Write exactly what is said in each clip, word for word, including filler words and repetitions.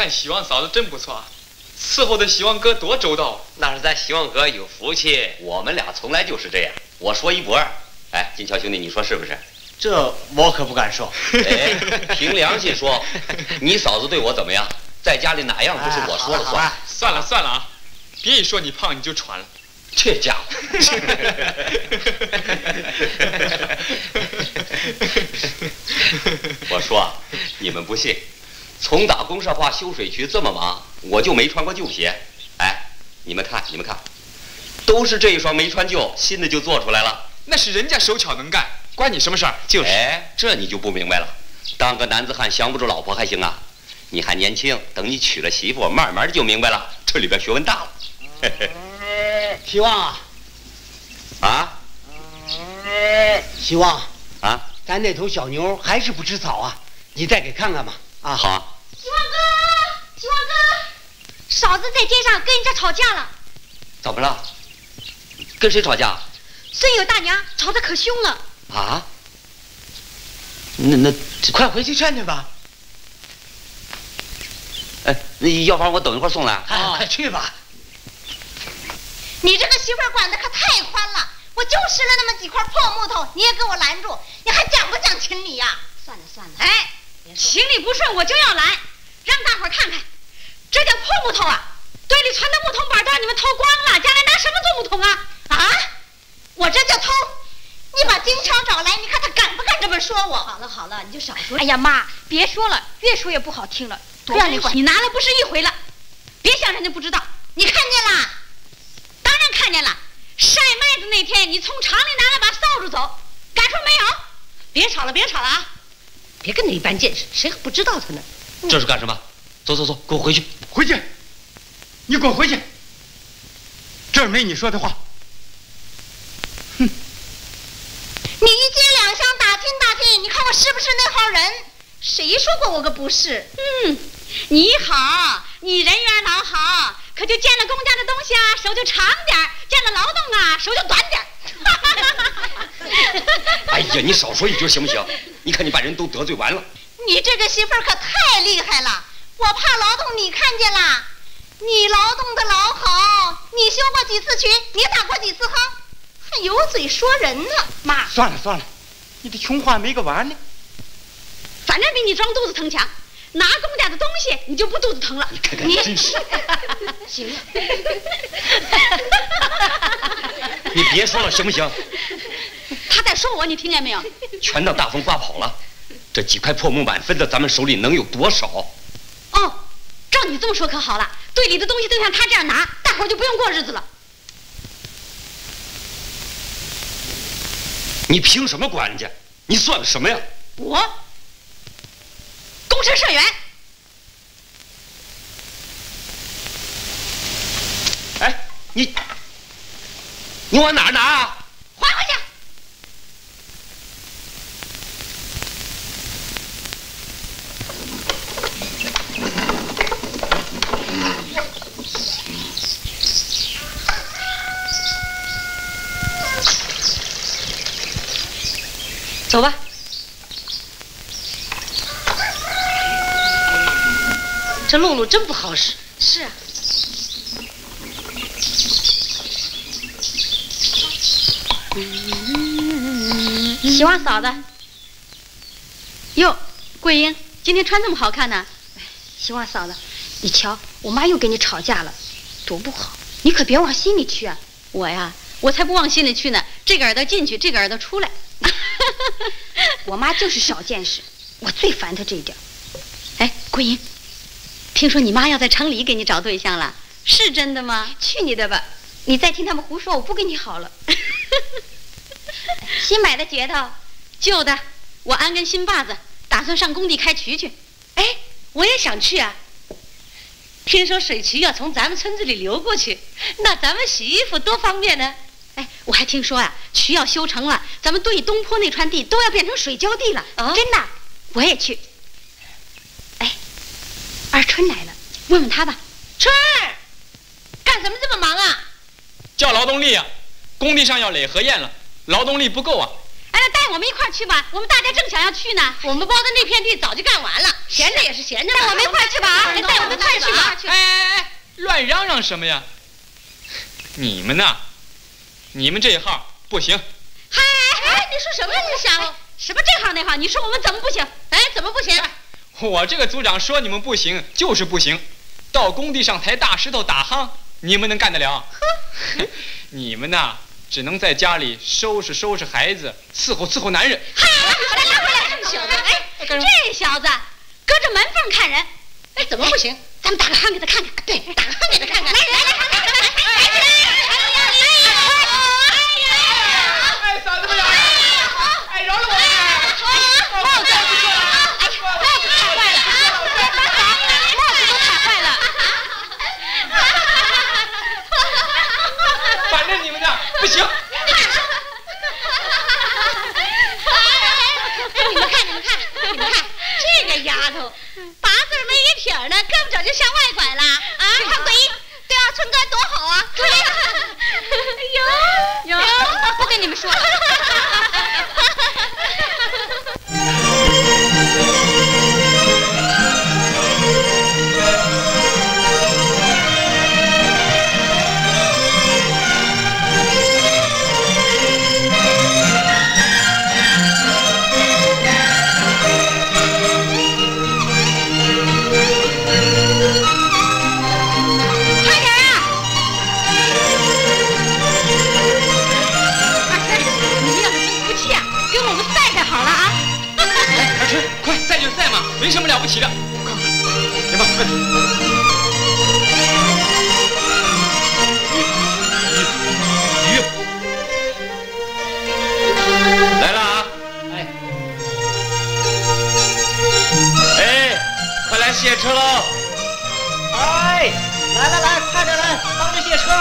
看喜旺嫂子真不错啊，伺候的喜旺哥多周到。 那是咱喜旺哥有福气，我们俩从来就是这样，我说一不二。哎，金桥兄弟，你说是不是？ 这我可不敢说。 哎，凭良心说，你嫂子对我怎么样？在家里哪样不是我说了算？ 哎、算了算了啊，别一说你胖你就喘了。 这家伙。我说啊，你们不信，从打公社化修水渠这么忙，我就没穿过旧鞋。哎，你们看，你们看，都是这一双没穿旧，新的就做出来了。 那是人家手巧能干，关你什么事儿？ 就是。哎，这你就不明白了。当个男子汉降不住老婆还行啊，你还年轻，等你娶了媳妇，慢慢的就明白了，这里边学问大了。 希望啊， 啊， 希望啊， 咱那头小牛还是不吃草啊，你再给看看吧。啊， 好。 希望哥，希望哥，嫂子在街上跟人家吵架了。 怎么了？跟谁吵架？ 孙友大娘吵得可凶了。 啊？那那快回去劝劝吧。 哎，那要不然我等一会儿送来。 啊，快去吧。 你这个媳妇儿管得可太宽了，我就拾了那么几块破木头，你也给我拦住，你还讲不讲情理呀？算了算了， 哎，情理不顺我就要拦，让大伙儿看看，这叫破木头啊！堆里存的木桶板都让你们偷光了，将来拿什么做木桶啊？ 啊！我这叫偷！你把金桥找来，你看他敢不敢这么说我？ 好了好了，你就少说。哎呀妈，别说了，越说越不好听了。 多让你管， 你拿了不是一回了，别想人家不知道。 你看见了？ 当然看见了。晒麦子那天，你从厂里拿了把扫帚走，敢说没有？别吵了，别吵了啊！别跟他一般见识，谁还不知道他呢？ 这是干什么？走走走，给我回去！ 回去！你给我回去！这儿没你说的话。哼！ 你一街两巷打听打听，你看我是不是那号人？谁说过我个不是？ 嗯，你好，你人缘老好，可就见了公家的东西啊，手就长点儿；见了劳动啊，手就短点儿。 哎呀，你少说一句行不行？你看你把人都得罪完了。 你这个媳妇儿可太厉害了，我怕劳动你看见了，你劳动的老好，你修过几次渠，你打过几次夯，还有嘴说人呢。 妈， 算了算了，你这穷话没个完呢。 反正比你装肚子疼强，拿公家的东西你就不肚子疼了。 你看看，真是。 行了， 你别说了行不行？ 他在说我，你听见没有？ 全当大风刮跑了。这几块破木板分到咱们手里能有多少？ 哦，照你这么说可好了，队里的东西都像他这样拿，大伙儿就不用过日子了。 你凭什么管人家？你算个什么呀？ 我公社社员。 哎，你你往哪儿拿啊？ 还回去。走吧。这露露真不好使。是啊。喜欢嫂子。哟，桂英，今天穿这么好看呢？喜欢嫂子，你瞧，我妈又跟你吵架了，多不好，你可别往心里去啊。我呀，我才不往心里去呢。这个耳朵进去，这个耳朵出来。我妈就是少见识，我最烦她这一点。哎，桂英，听说你妈要在城里给你找对象了，是真的吗？去你的吧！你再听他们胡说，我不跟你好了。新买的镢头，旧的，我安根新把子，打算上工地开渠去。哎，我也想去啊。听说水渠要从咱们村子里流过去，那咱们洗衣服多方便呢。哎，我还听说呀、啊，渠要修成了，咱们对东坡那串地都要变成水浇地了。哦，真的，我也去。哎，二春来了，问问他吧。春儿，干什么这么忙啊？ 叫劳动力啊，工地上要垒河堰了，劳动力不够啊。 哎， 了，带我们一块儿去吧，我们大家正想要去呢。 我们包的那片地早就干完了，闲着也是闲着。 带我们一块儿去吧啊！带我们一块儿去吧。 哎哎哎，乱嚷嚷什么呀？你们呐，你们这一号不行。 嗨，哎，你说什么？你想什么这号那号？你说我们怎么不行？ 哎，怎么不行？ 我这个组长说你们不行就是不行，到工地上抬大石头打夯，你们能干得了？你们呐，只能在家里收拾收拾孩子，伺候伺候男人。 嗨，回来回来，这小子，哎，这小子隔着门缝看人， 哎，怎么不行？ 咱们打个夯给他看看。 对，打个夯给他看看。来来来，看看看看。哎呀！ 哎，嫂子们呀！哎，饶了我！ 帽子，哎，帽子踩坏了，帽子都踩坏了。 反正你们的不行。 你们看，你们看，你们看，这个丫头，八字没一撇呢，根本早就向外拐了啊！看鬼，对啊，春哥多好啊！对呀， 有有，不跟你们说了。 没什么了不起的，行吧，快点。鱼，鱼， 来了啊！哎，哎，快来卸车喽！ 哎，来来来，快点来，帮着卸车。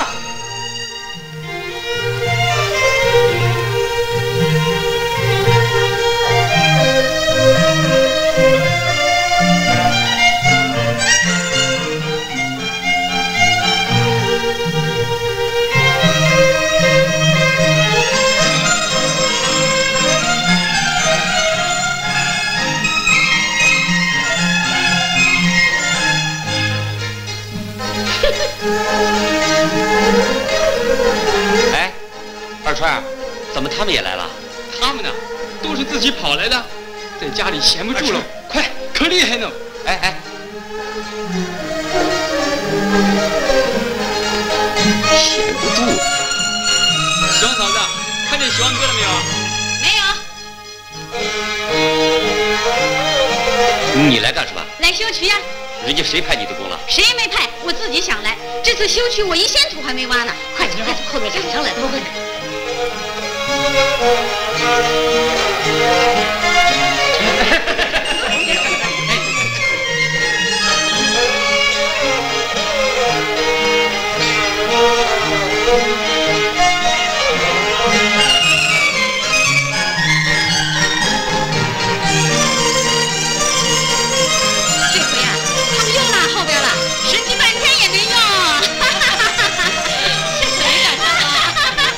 哎，二川，怎么他们也来了？ 他们呢，都是自己跑来的，在家里闲不住了，快，可厉害呢！ 哎哎，闲不住。 喜旺嫂子，看见喜旺哥了没有？ 没有。 你来干什么？ 来修渠呀。 人家谁派你的功了？ 谁也没派，我自己想来。这次修渠我一仙土还没挖呢，快点快点，后面赶上来了。这回呀，他们又拉后边了，神奇半天也没用。这可没赶上啊！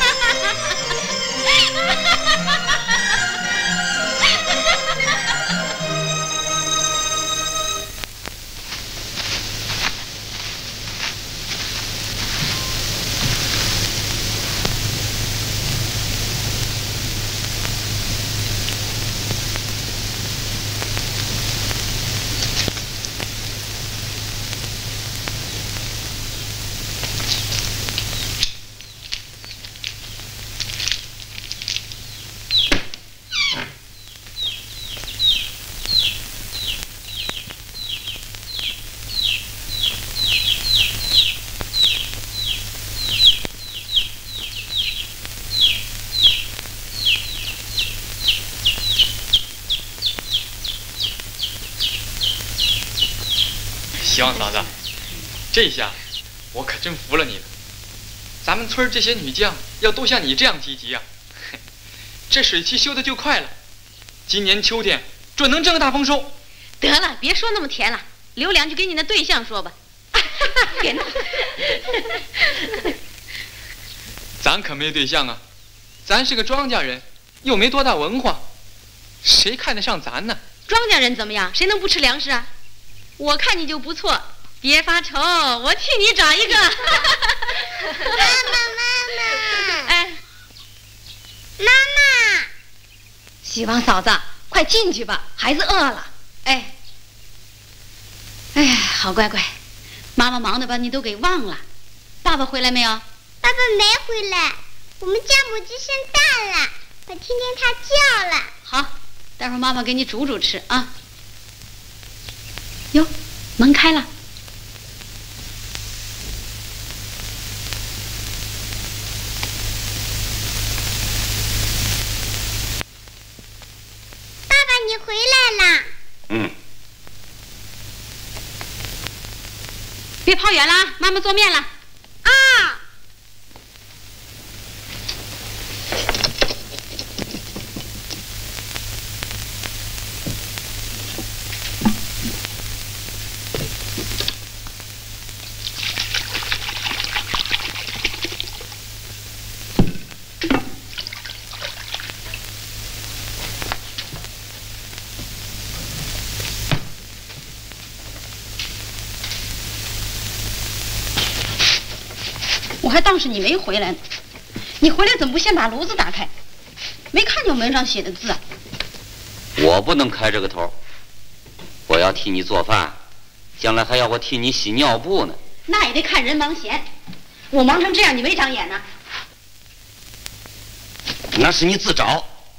喜旺嫂子，这下我可真服了你了。咱们村这些女将要都像你这样积极啊，这水渠修的就快了，今年秋天准能挣个大丰收。 得了，别说那么甜了，留两句给你那对象说吧。别闹。 咱可没对象啊，咱是个庄稼人， 又没多大文化，谁看得上咱呢？ 庄稼人怎么样？谁能不吃粮食啊？我看你就不错，别发愁，我替你找一个。妈妈，妈妈， 哎， 妈妈， 希望嫂子，快进去吧，孩子饿了。哎，哎呀，好乖乖，妈妈忙的把你都给忘了。爸爸回来没有？ 爸爸没回来，我们家母鸡生蛋了，我听见它叫了。 好，待会儿妈妈给你煮煮吃啊。哟，门开了。 爸爸，你回来啦？ 嗯。 别跑远了，妈妈做面了。 啊。 我还当是你没回来呢，你回来怎么不先把炉子打开？没看见门上写的字啊？ 我不能开这个头，我要替你做饭，将来还要我替你洗尿布呢。 那也得看人忙闲，我忙成这样，你没长眼呢？ 那是你自找。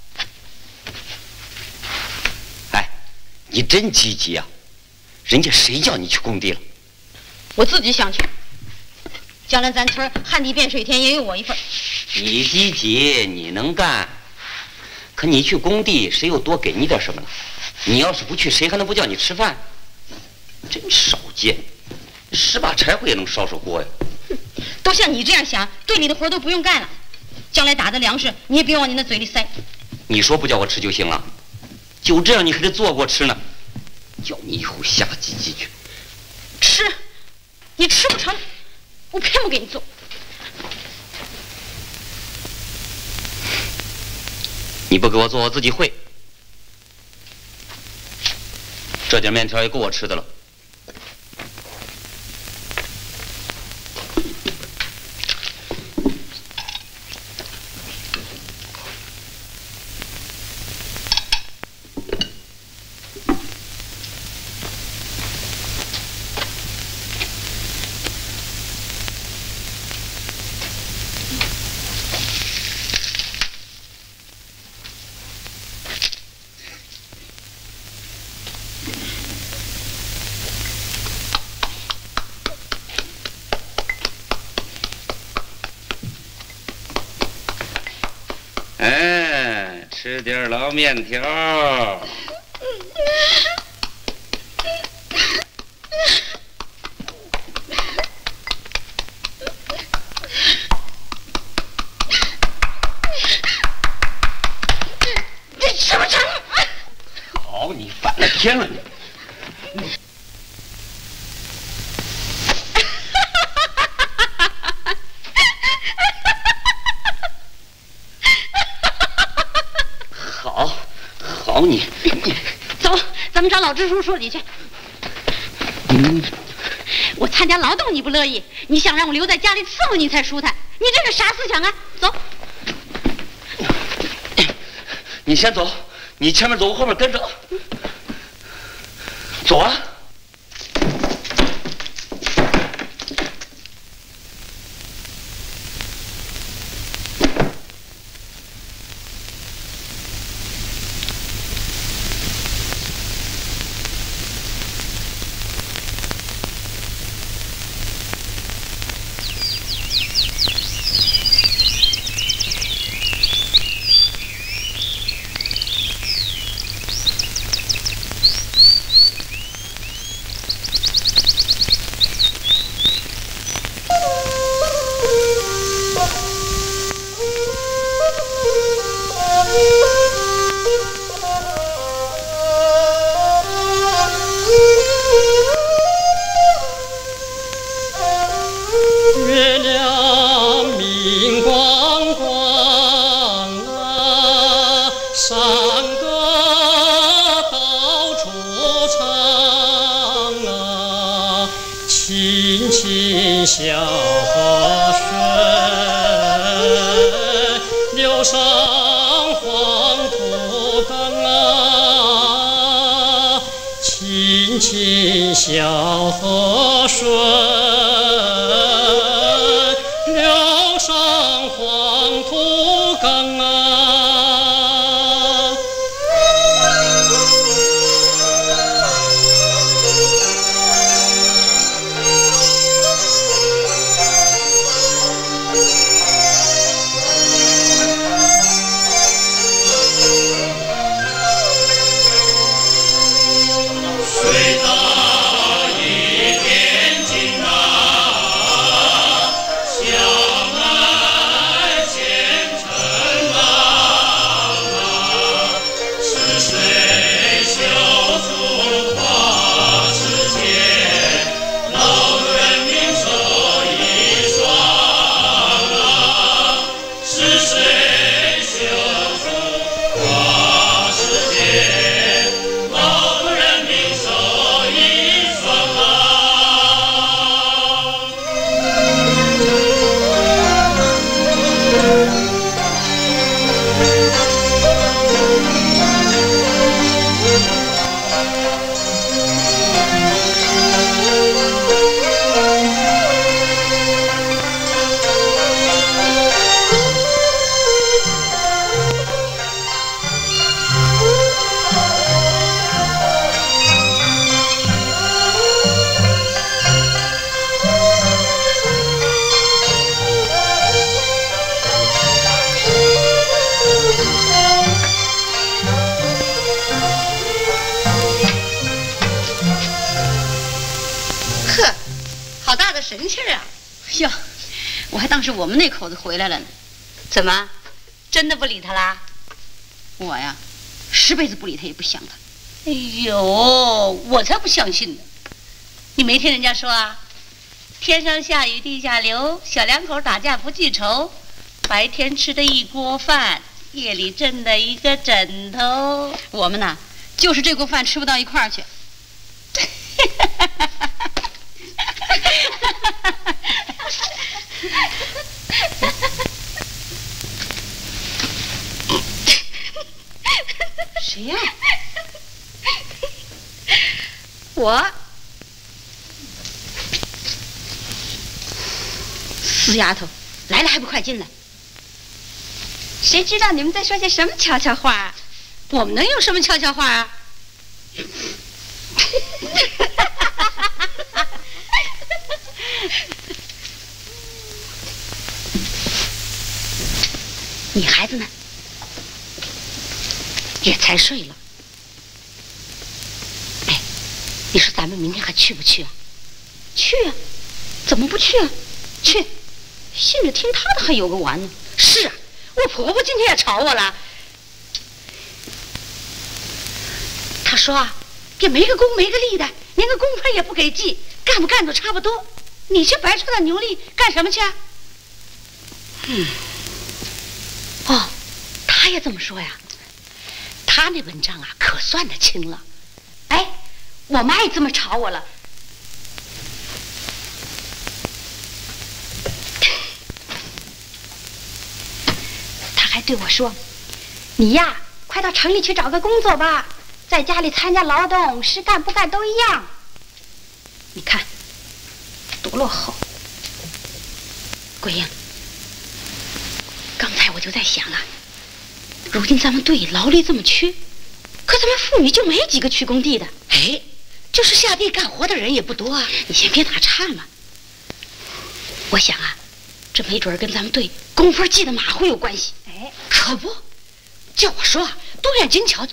哎，你真积极啊！人家谁叫你去工地了？ 我自己想去。将来咱村旱地变水田也有我一份。 你积极，你能干，可你去工地，谁又多给你点什么了？你要是不去，谁还能不叫你吃饭？真少见，十把柴火也能烧烧锅呀！ 都像你这样想，队里的活都不用干了，将来打的粮食你也别往你那嘴里塞。 你说不叫我吃就行了，就这样你还得做过吃呢，叫你以后瞎唧唧去吃，你吃不成。我偏不给你做。 你不给我做，我自己会。这点面条也够我吃的了。哎，吃点老面条。 这吃不成。 好，你反了天了你！好你， 走，咱们找老支书说理去。 嗯， 我参加劳动你不乐意，你想让我留在家里伺候你才舒坦，你这个啥思想啊？走。 你先走，你前面走，我后面跟着。走啊！ 流上黄土岗啊，清清小河顺，流上黄土岗啊。 神气儿啊！哟，我还当是我们那口子回来了呢。 怎么，真的不理他啦？ 我呀，十辈子不理他也不想他。 哎呦，我才不相信呢！你没听人家说啊？天上下雨地下流，小两口打架不记仇，白天吃的一锅饭，夜里枕的一个枕头。 我们呐，就是这锅饭吃不到一块儿去。谁呀？我。死丫头，来了还不快进来？谁知道你们在说些什么悄悄话？我们能有什么悄悄话啊？你孩子呢？也才睡了。哎，你说咱们明天还去不去啊？去啊，怎么不去啊？去，信着听他的还有个完呢。是啊，我婆婆今天也吵我了。她说啊，也没个功没个利的，连个工分也不给记，干不干都差不多。你去白出点牛力干什么去啊？嗯。哦，他也这么说呀。他那文章啊，可算得清了。哎，我妈也这么吵我了。他还对我说：“你呀，快到城里去找个工作吧，在家里参加劳动，是干不干都一样。”你看，多落后。桂英，刚才我就在想啊。如今咱们队劳力这么缺，可咱们妇女就没几个去工地的。哎，就是下地干活的人也不多啊。你先别打岔嘛。我想啊，这没准跟咱们队工分记的马虎有关系。哎，可不，叫我说啊，独院金桥，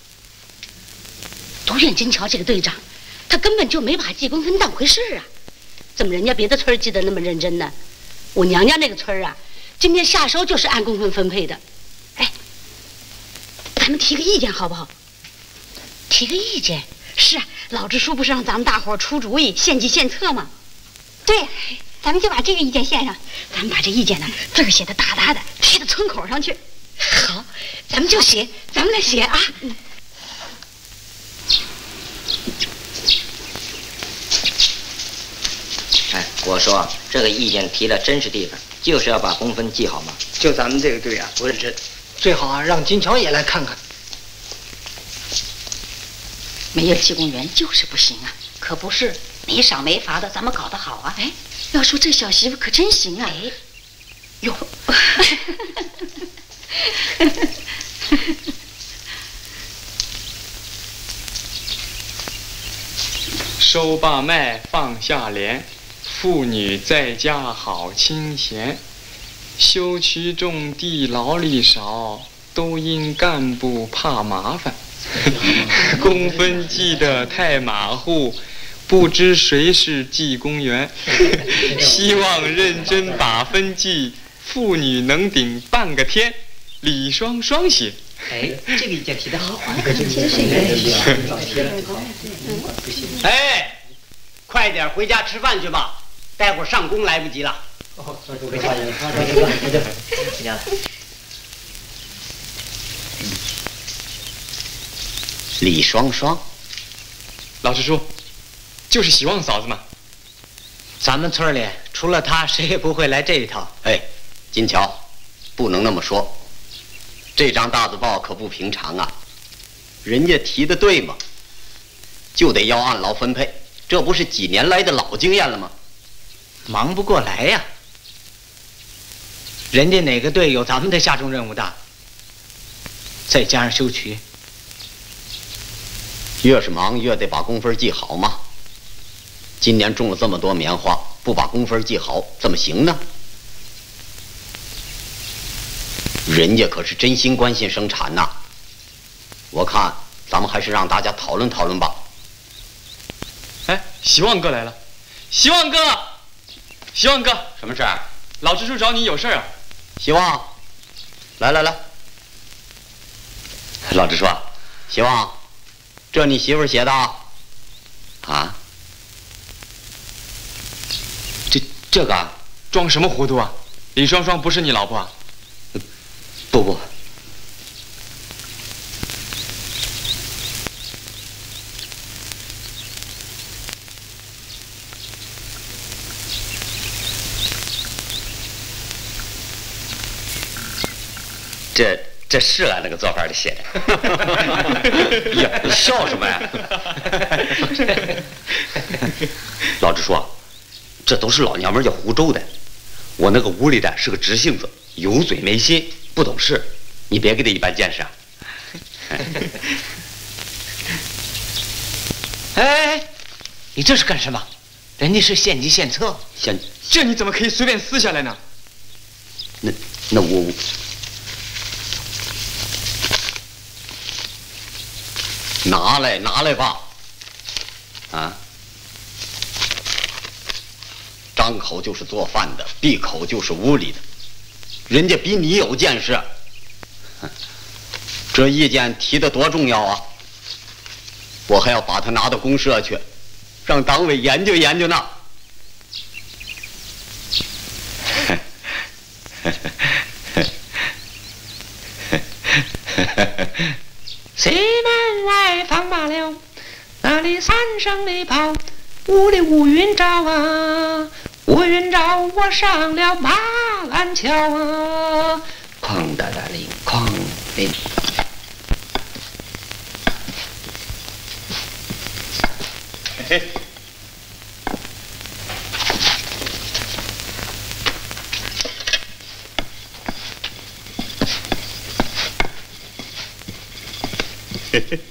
独院金桥这个队长，他根本就没把记工分当回事啊。怎么人家别的村记得那么认真呢？我娘家那个村啊，今天下收就是按工分分配的。哎。咱们提个意见好不好？提个意见？是啊，老支书不是让咱们大伙出主意，献计献策吗？对，咱们就把这个意见献上。咱们把这意见呢，字儿写的大大的，贴到村口上去。好，咱们就写，咱们来写啊。嗯。 哎，我说这个意见提的真是地方。 就是要把工分记好嘛。 就咱们这个队啊，不认真， 最好啊让金桥也来看看。 没有技工员就是不行啊。 可不是，没赏没罚的，咱们搞得好啊。 哎，要说这小媳妇可真行啊。 哎， 哟。 收罢麦，放下镰，妇女在家好清闲。修渠种地劳力少，都因干部怕麻烦。工分记得太马虎，不知谁是技工员。希望认真把分记，妇女能顶半个天。李双双写。 哎，这个意见提得好。 哎，快点回家吃饭去吧，待会儿上工来不及了。 哦，回家了，回家了。 李双双， 老实说，就是喜旺嫂子嘛。 咱们村里除了她，谁也不会来这一套。 哎，金桥，不能那么说。这张大字报可不平常啊，人家提的对吗？就得要按劳分配，这不是几年来的老经验了吗？ 忙不过来呀。人家哪个队有咱们的下重任务大？再加上修渠， 越是忙越得把工分记好嘛。今年种了这么多棉花，不把工分记好怎么行呢？人家可是真心关心生产呐，我看咱们还是让大家讨论讨论吧。 哎，希望哥来了，希望哥，希望哥， 什么事儿？ 老支书找你有事儿啊。 希望，来来来，老支书啊，希望，这你媳妇儿写的啊？这这个装什么糊涂啊？李双双不是你老婆啊？ 不不，这这是按那个做法的写的。呀，你笑什么呀？老支书，这都是老娘们家胡诌的。我那个屋里的是个直性子，有嘴没心。不懂事，你别给他一般见识啊！ 哎，你这是干什么？人家是献计献策， 献这你怎么可以随便撕下来呢？ 那那我拿来拿来吧！啊，张口就是做饭的，闭口就是屋里的。人家比你有见识，这意见提得多重要啊！我还要把它拿到公社去，让党委研究研究呢。 西门来放马了，那里三声雷炮，屋里乌云罩啊。乌云罩，我上了马鞍桥啊！ 哐哒哒铃，哐铃。嘿。嘿嘿。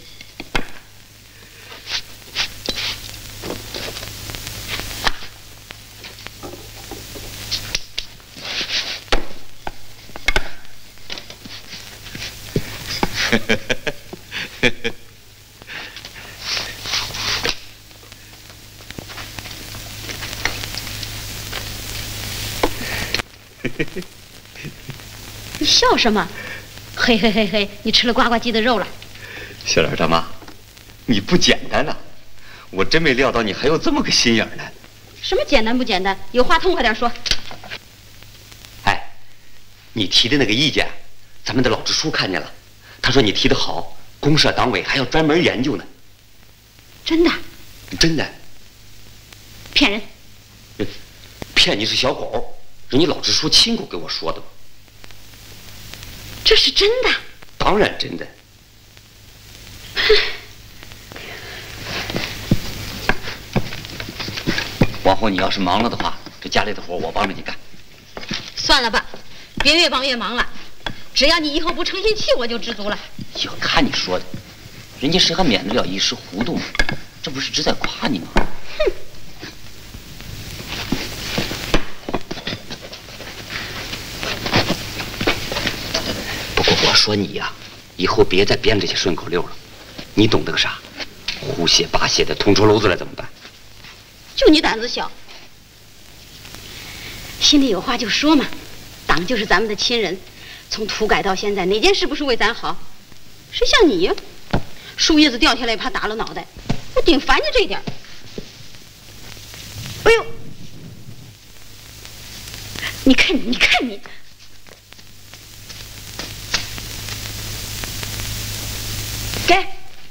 你笑什么？嘿嘿嘿嘿，你吃了呱呱鸡的肉了。 小莲大妈，你不简单呐！我真没料到你还有这么个心眼呢。 什么简单不简单？有话痛快点说。 哎，你提的那个意见，咱们的老支书看见了，他说你提的好，公社党委还要专门研究呢。 真的？ 真的。 骗人！ 骗你是小狗。 人家老支书亲口给我说的。 这是真的？ 当然真的。往后你要是忙了的话，这家里的活我帮着你干。 算了吧，别越帮越忙了。只要你以后不成心气，我就知足了。 哟，看你说的，人家谁还免得了一时糊涂吗？这不是只在夸你吗？ 哼。 不过我说你呀，以后别再编这些顺口溜了。你懂得个啥？胡写八写的捅出篓子来怎么办？ 就你胆子小，心里有话就说嘛。党就是咱们的亲人，从土改到现在，哪件事不是为咱好？谁像你呀，树叶子掉下来怕打了脑袋，我顶烦你这一点。哎呦，你看你，你看你，给。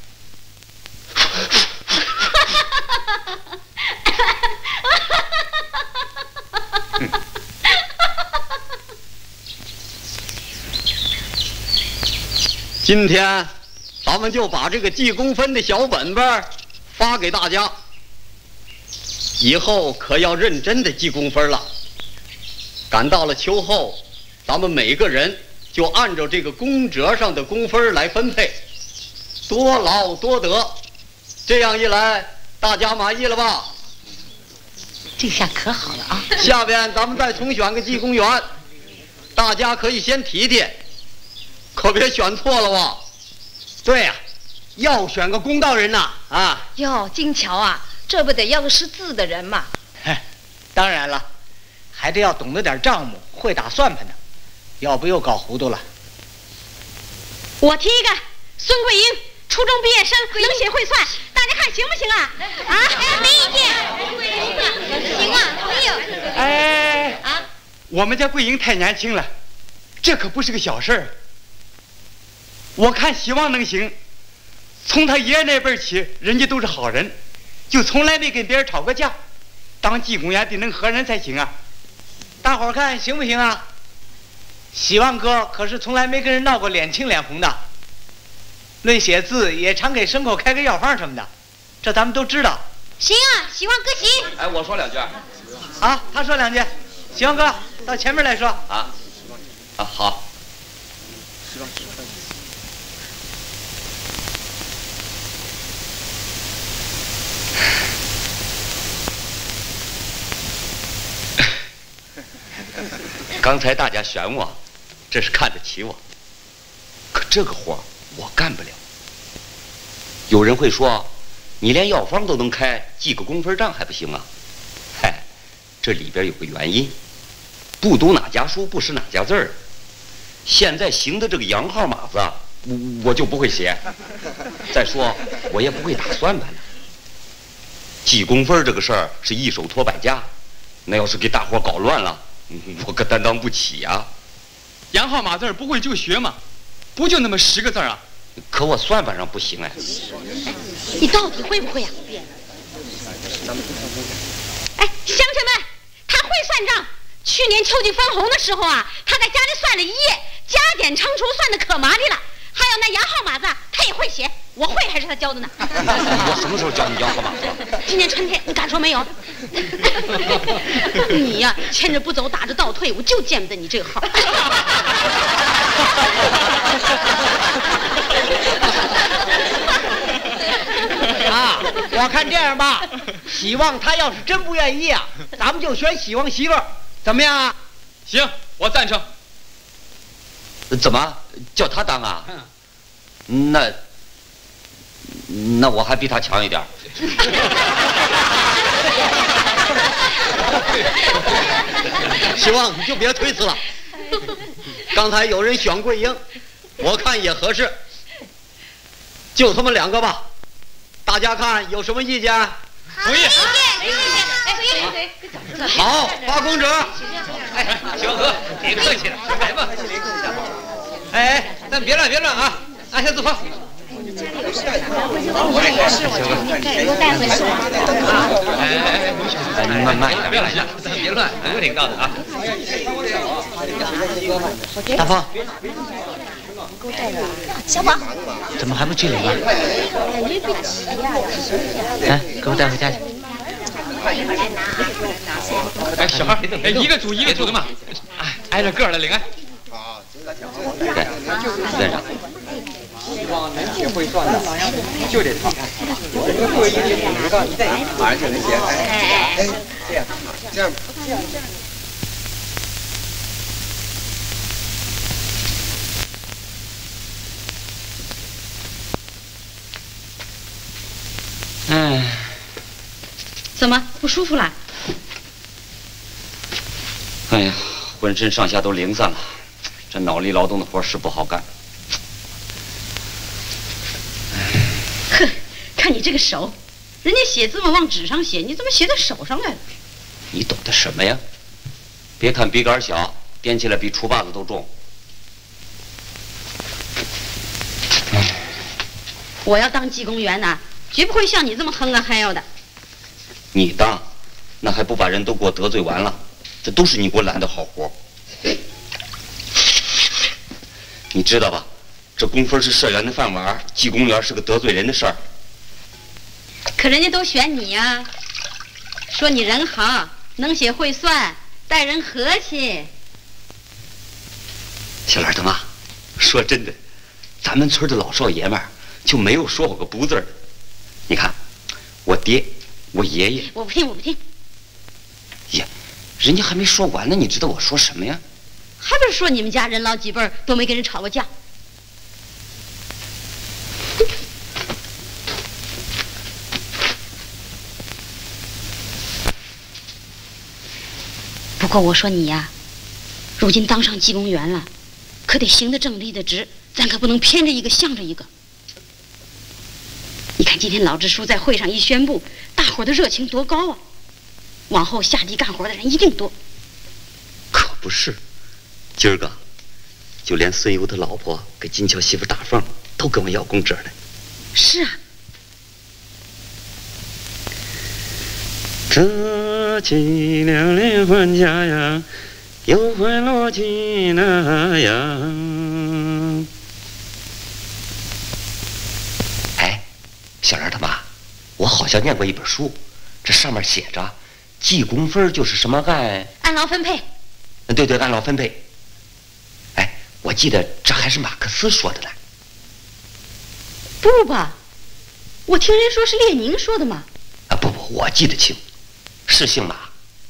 今天，咱们就把这个记功分的小本本发给大家。以后可要认真的记功分了。赶到了秋后，咱们每个人就按照这个功折上的功分来分配，多劳多得。这样一来，大家满意了吧？ 这下可好了啊！ 下边咱们再重选个记功员，大家可以先提提。可别选错了吧？ 对呀、啊，要选个公道人呐！啊， 哟，金桥啊，这不得要个识字的人嘛？ 嗨，当然了，还得要懂得点账目，会打算盘的，要不又搞糊涂了。 我提一个，孙桂英，初中毕业生，能写会算，大家看行不行啊？啊，没意见。行啊，同意。 哎啊，我们家桂英太年轻了，这可不是个小事儿。我看希望能行，从他爷爷那辈儿起，人家都是好人，就从来没跟别人吵过架。当技工员得能和人才行啊！ 大伙儿看行不行啊？希望哥可是从来没跟人闹过脸青脸红的，论写字也常给牲口开个药方什么的，这咱们都知道。 行啊，希望哥行。 哎，我说两句。 啊，他说两句。希望哥到前面来说。 啊，啊好。刚才大家选我，这是看得起我。可这个活我干不了。有人会说，你连药方都能开，记个功分账还不行啊？嗨，这里边有个原因，不读哪家书，不识哪家字儿。现在行的这个洋号码子，我我就不会写。再说，我也不会打算盘的。记功分这个事儿是一手托百家，那要是给大伙搞乱了，我可担当不起呀、啊。 洋号码字不会就学嘛，不就那么十个字啊？ 可我算盘上不行哎。 你到底会不会呀、啊？哎，乡亲们，他会算账。去年秋季分红的时候啊，他在家里算了一夜，加减乘除算的可麻利了。还有那洋号码子，他也会写。我会还是他教的呢？ 我什么时候教你洋号码子？ 今年春天，你敢说没有？你呀、啊，牵着不走，打着倒退，我就见不得你这个号。 啊，我看这样吧，希望他要是真不愿意啊，咱们就选希望媳妇儿，怎么样啊？ 行，我赞成。 怎么叫他当啊？那那我还比他强一点。 希望你就别推辞了。刚才有人选桂英，我看也合适，就他们两个吧。大家看有什么意见？ 同意。 好，发工折。 哎，小哥，别客气了，来吧。哎哎，咱别乱别乱啊，按下字号。 哎哎哎， 哎，你慢慢， 别乱，别乱，我挺高的啊。 大风， 小宝， 怎么还不去领啊？来，给我带回家去。 哎，小孩，哎，一个组一个组的嘛，哎，挨着个儿的领啊。 对，院长。 希望能学会算的，就得他。做一个知道，马上就能学。哎，这样，这样，这样。 哎， 怎么不舒服了？ 哎呀，浑身上下都零散了，这脑力劳动的活是不好干。 哼，看你这个手，人家写字嘛往纸上写，你怎么写到手上来了？ 你懂得什么呀？别看笔杆小，掂起来比锄把子都重。 我要当技工员呐，绝不会像你这么哼啊嗨哟的。 你当，那还不把人都给我得罪完了？这都是你给我揽的好活。你知道吧？这工分是社员的饭碗，技工员是个得罪人的事儿。 可人家都选你呀、啊，说你人好，能写会算，待人和气。 小兰他妈，说真的，咱们村的老少爷们儿就没有说过个不字儿。你看，我爹，我爷爷， 我不听，我不听。 呀，人家还没说完呢，你知道我说什么呀？ 还不是说你们家人老几辈儿都没跟人吵过架。不过我说你呀，如今当上技工员了，可得行得正立得直，咱可不能偏着一个向着一个。你看今天老支书在会上一宣布，大伙儿的热情多高啊！往后下地干活的人一定多。 可不是，今儿个就连孙游的老婆给金桥媳妇大凤都跟我要供职来。 是啊。 这凄凉连环家呀，又会落去那样。 哎，小兰他妈，我好像念过一本书，这上面写着，计工分就是什么按按劳分配。 对对，按劳分配。哎，我记得这还是马克思说的呢。 不吧，我听人说是列宁说的嘛。 啊不不，我记得清，是姓马。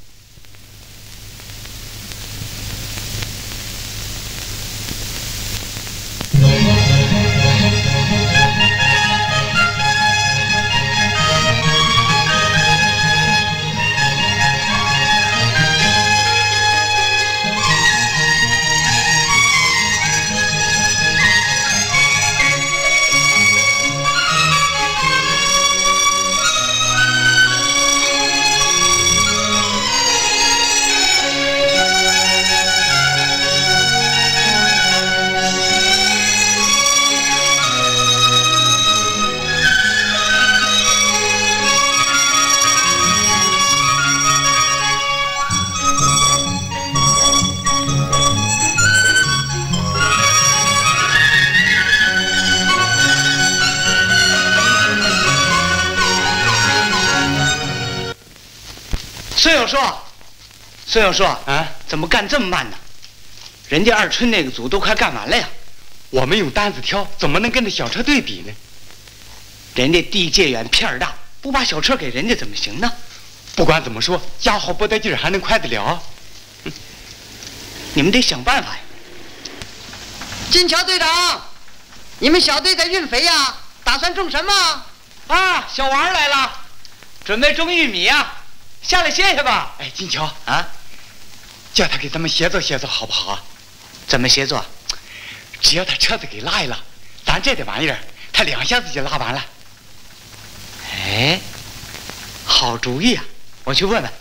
孙友说，孙友说啊，怎么干这么慢呢？人家二春那个组都快干完了呀。 我们用单子挑，怎么能跟着小车队比呢？ 人家地界远片儿大，不把小车给人家怎么行呢？ 不管怎么说，家伙不得劲儿还能快得了。 嗯、你们得想办法呀。 金桥队长，你们小队在运肥呀？打算种什么？ 啊，小王来了，准备种玉米呀。下来歇歇吧。 哎，金桥啊， 叫他给咱们协作协作好不好啊？ 怎么协作？ 只要他车子给拉一拉，咱这点玩意儿，他两下子就拉完了。 哎，好主意啊！我去问问。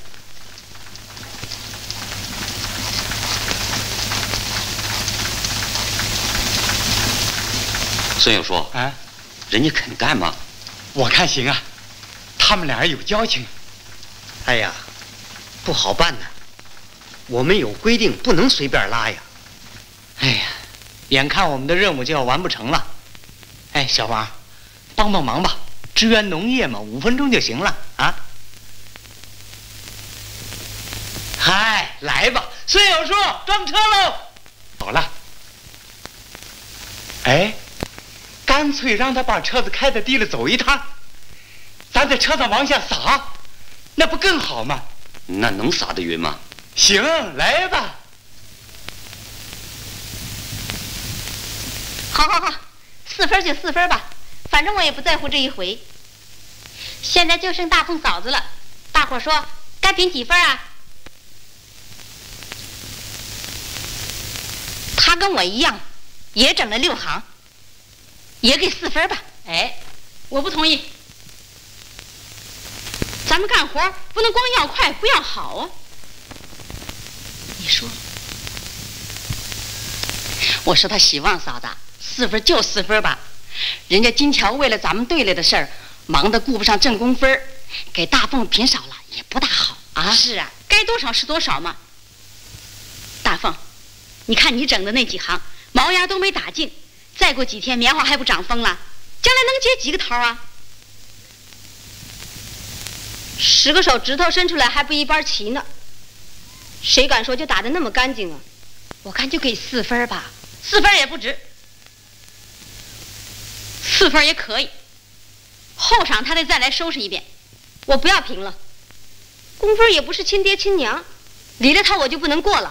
孙友说， 啊， 人家肯干吗？ 我看行啊，他们俩人有交情。 哎呀，不好办呐，我们有规定，不能随便拉呀。 哎呀，眼看我们的任务就要完不成了。哎，小王，帮帮忙吧，支援农业嘛，五分钟就行了啊。嗨，来吧，孙有树，装车喽！ 好了。哎，干脆让他把车子开在地里走一趟，咱在车上往下撒，那不更好吗？ 那能撒得匀吗？ 行，来吧。 好好好，四分就四分吧，反正我也不在乎这一回。现在就剩大凤嫂子了，大伙说该评几分啊？她跟我一样，也整了六行，也给四分吧。 哎，我不同意。咱们干活不能光要快不要好啊。 你说，我说他喜旺嫂子，四分就四分吧。人家金桥为了咱们队里的事儿，忙得顾不上挣工分，给大凤评少了也不大好啊。 是啊，该多少是多少嘛。大凤，你看你整的那几行毛芽都没打净，再过几天棉花还不长风了，将来能结几个头啊？十个手指头伸出来还不一般齐呢，谁敢说就打得那么干净啊？我看就给四分吧，四分也不值，四分也可以。后场他得再来收拾一遍，我不要评了。工分也不是亲爹亲娘，离了他我就不能过了。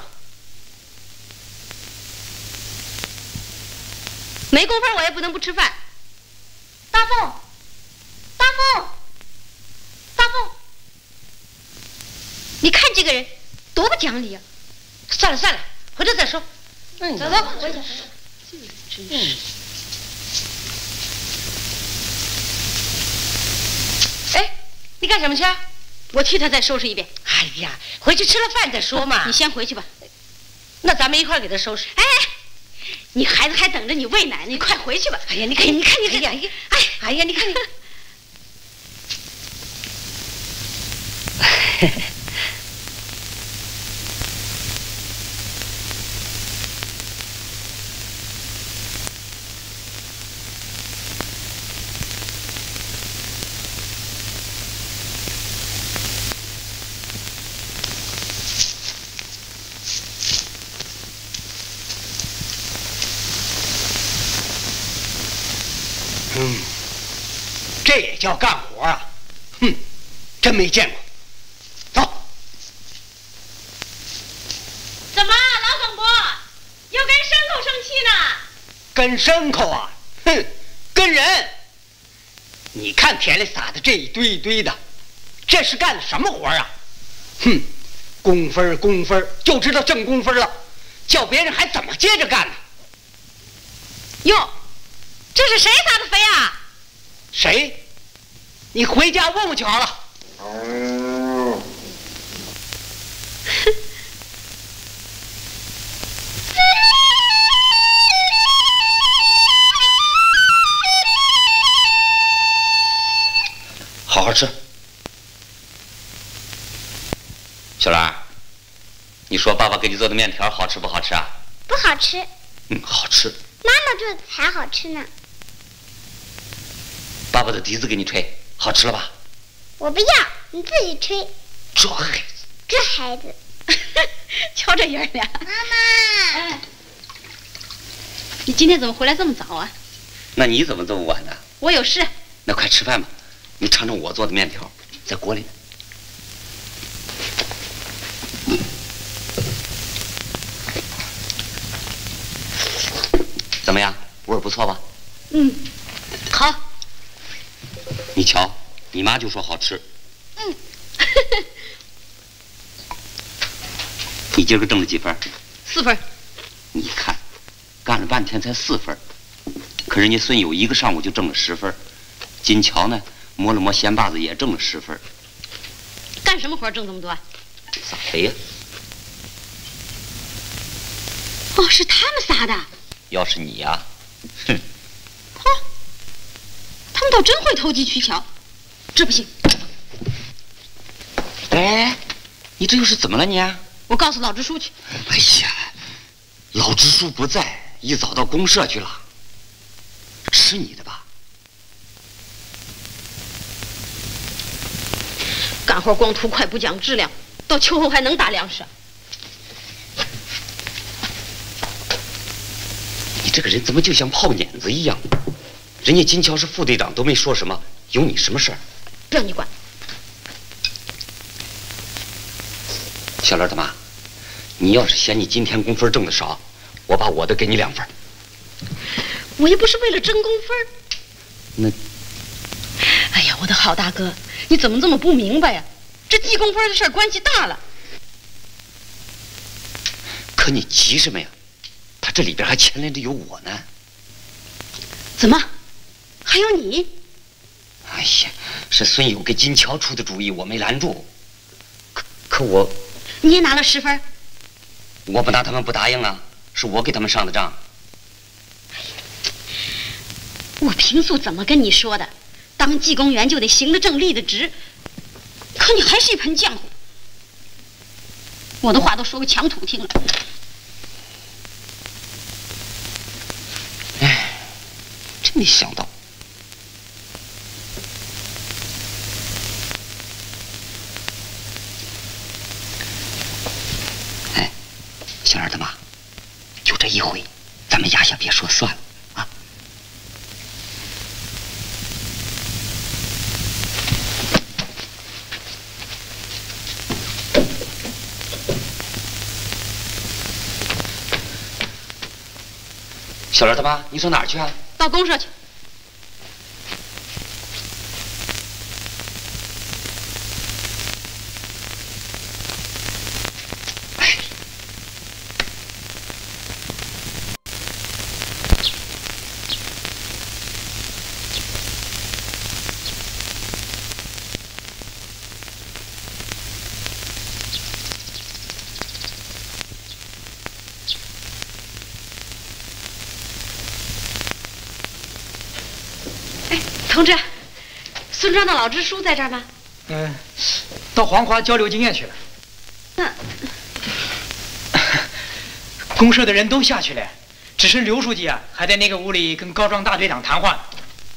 没工分我也不能不吃饭。大凤，大凤，大凤，你看这个人多不讲理啊！ 算了算了，回头再说。 嗯，走走，回去。真是。 哎，你干什么去？ 我替他再收拾一遍。 哎呀，回去吃了饭再说嘛。 你先回去吧。 那咱们一块给他收拾。 哎，你孩子还等着你喂奶呢，你快回去吧。 哎呀，你看，你看，你看，哎呀，哎，哎呀，你看你。 嗯，这也叫干活啊？哼，真没见过。走。 怎么，老总播又跟牲口生气呢？ 跟牲口啊？哼，跟人。你看田里撒的这一堆一堆的，这是干的什么活啊？哼，工分工分就知道挣工分了，叫别人还怎么接着干呢？ 哟。这是谁撒的肥啊？ 谁？你回家问问就好了。 好好吃。小兰，你说爸爸给你做的面条好吃不好吃啊？ 不好吃。 嗯，好吃。 妈妈做的才好吃呢。 爸爸的笛子给你吹，好吃了吧？ 我不要，你自己吹。 这孩子， 这孩子， 瞧这爷俩。 妈妈， 哎，你今天怎么回来这么早啊？ 那你怎么这么晚呢？ 我有事。 那快吃饭吧，你尝尝我做的面条，在锅里。怎么样，味儿不错吧？ 嗯，好。 你瞧，你妈就说好吃。 嗯。 你今儿个挣了几分？ 四分。 你看，干了半天才四分，可人家孙友一个上午就挣了十分，金桥呢摸了摸咸把子也挣了十分。 干什么活挣这么多？ 撒肥呀。 哦，是他们撒的。 要是你呀、啊，哼！ 嚯！ 们倒真会投机取巧，这不行。 哎，你这又是怎么了你？ 我告诉老支书去。 哎呀，老支书不在，一早到公社去了。是你的吧？ 干活光图快不讲质量，到秋后还能打粮食？ 你这个人怎么就像泡碾子一样？人家金桥是副队长，都没说什么，有你什么事儿？ 不让你管。 小莲他妈，你要是嫌你今天工分挣的少，我把我的给你两份。 我也不是为了争工分。 那， 哎呀，我的好大哥，你怎么这么不明白呀？这记工分的事儿关系大了。 可你急什么呀？他这里边还牵连着有我呢。 怎么？还有你？ 哎呀，是孙友给金桥出的主意，我没拦住。可可我， 你也拿了十分。 我不拿他们不答应啊，是我给他们上的账。 我平素怎么跟你说的？当技工员就得行得正立得直，可你还是一盆浆糊。我的话都说给墙土听了。 哎，真没想到。哎，小二他妈，就这一回，咱们压下别说算了。小莲他妈，你上哪儿去啊？ 到公社去。 哎， 同志，孙庄的老支书在这儿吗？ 嗯，到黄华交流经验去了。 那公社的人都下去了，只剩刘书记啊，还在那个屋里跟高壮大队长谈话。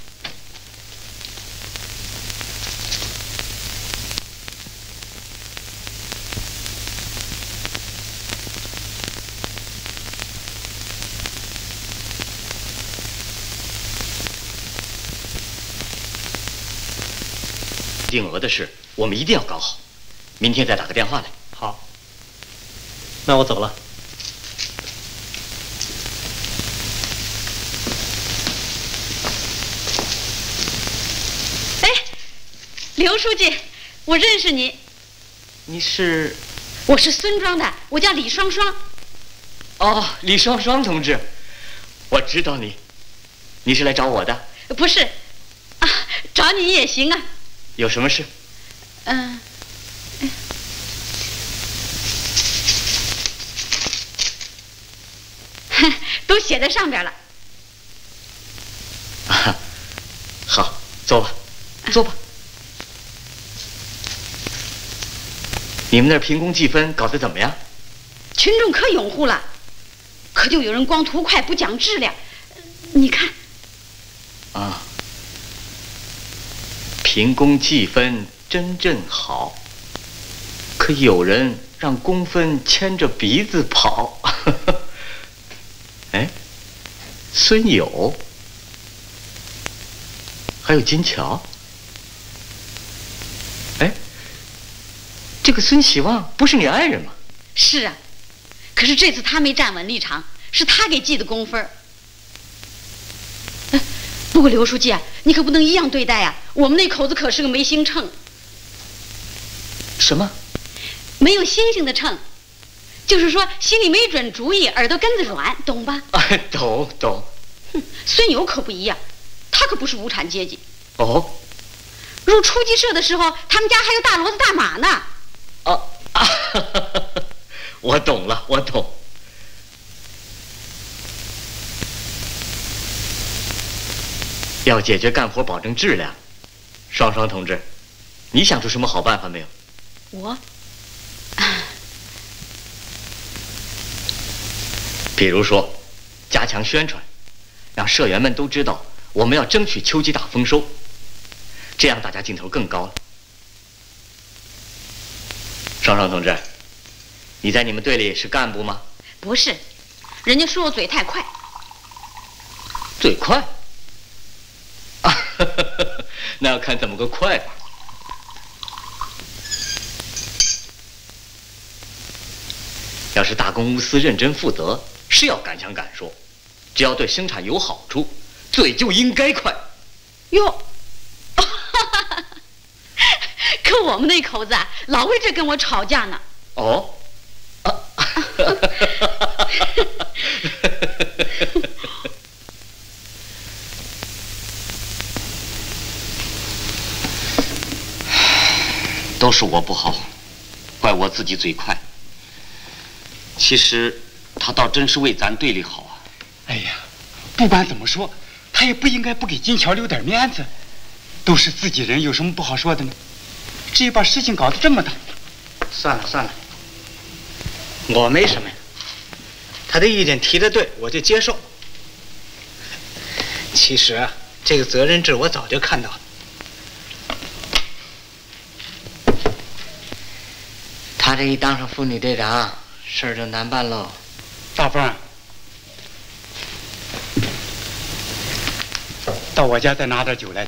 定额的事，我们一定要搞好。明天再打个电话来。 好，那我走了。 哎，刘书记，我认识你。 你是？ 我是孙庄的，我叫李双双。 哦，李双双同志，我知道你，你是来找我的？ 不是，啊，找你也行啊。 有什么事？ 嗯、呃，都写在上边了。 啊，好，坐吧，坐吧。你们那儿评功计分搞得怎么样？ 群众可拥护了，可就有人光图快不讲质量。你看。 啊。评功计分真正好，可有人让工分牵着鼻子跑。哎，孙友，还有金桥，哎，这个孙喜旺不是你爱人吗？ 是啊，可是这次他没站稳立场，是他给记的工分。不过刘书记啊，你可不能一样对待啊！我们那口子可是个没星秤。 什么？ 没有星星的秤，就是说心里没准主意，耳朵根子软，懂吧？ 哎，懂懂。 哼，孙友可不一样，他可不是无产阶级。 哦。 入初级社的时候，他们家还有大骡子大马呢。 哦啊，我懂了，我懂。 要解决干活保证质量，双双同志，你想出什么好办法没有？ 我， 比如说，加强宣传，让社员们都知道我们要争取秋季大丰收，这样大家劲头更高了。双双同志，你在你们队里是干部吗？ 不是，人家说我嘴太快。 嘴快？啊，那要看怎么个快法。要是大公无私、认真负责，是要敢想敢说，只要对生产有好处，嘴就应该快。 哟，可我们那口子啊，老为这跟我吵架呢。 哦。啊都是我不好，怪我自己嘴快。其实他倒真是为咱队里好啊。 哎呀，不管怎么说，他也不应该不给金桥留点面子。都是自己人，有什么不好说的呢？至于把事情搞得这么大， 算了算了，我没什么呀。他的意见提得对，我就接受。其实啊，这个责任制我早就看到了。他这一当上妇女队长，事儿就难办喽。 大凤，到我家再拿点酒来。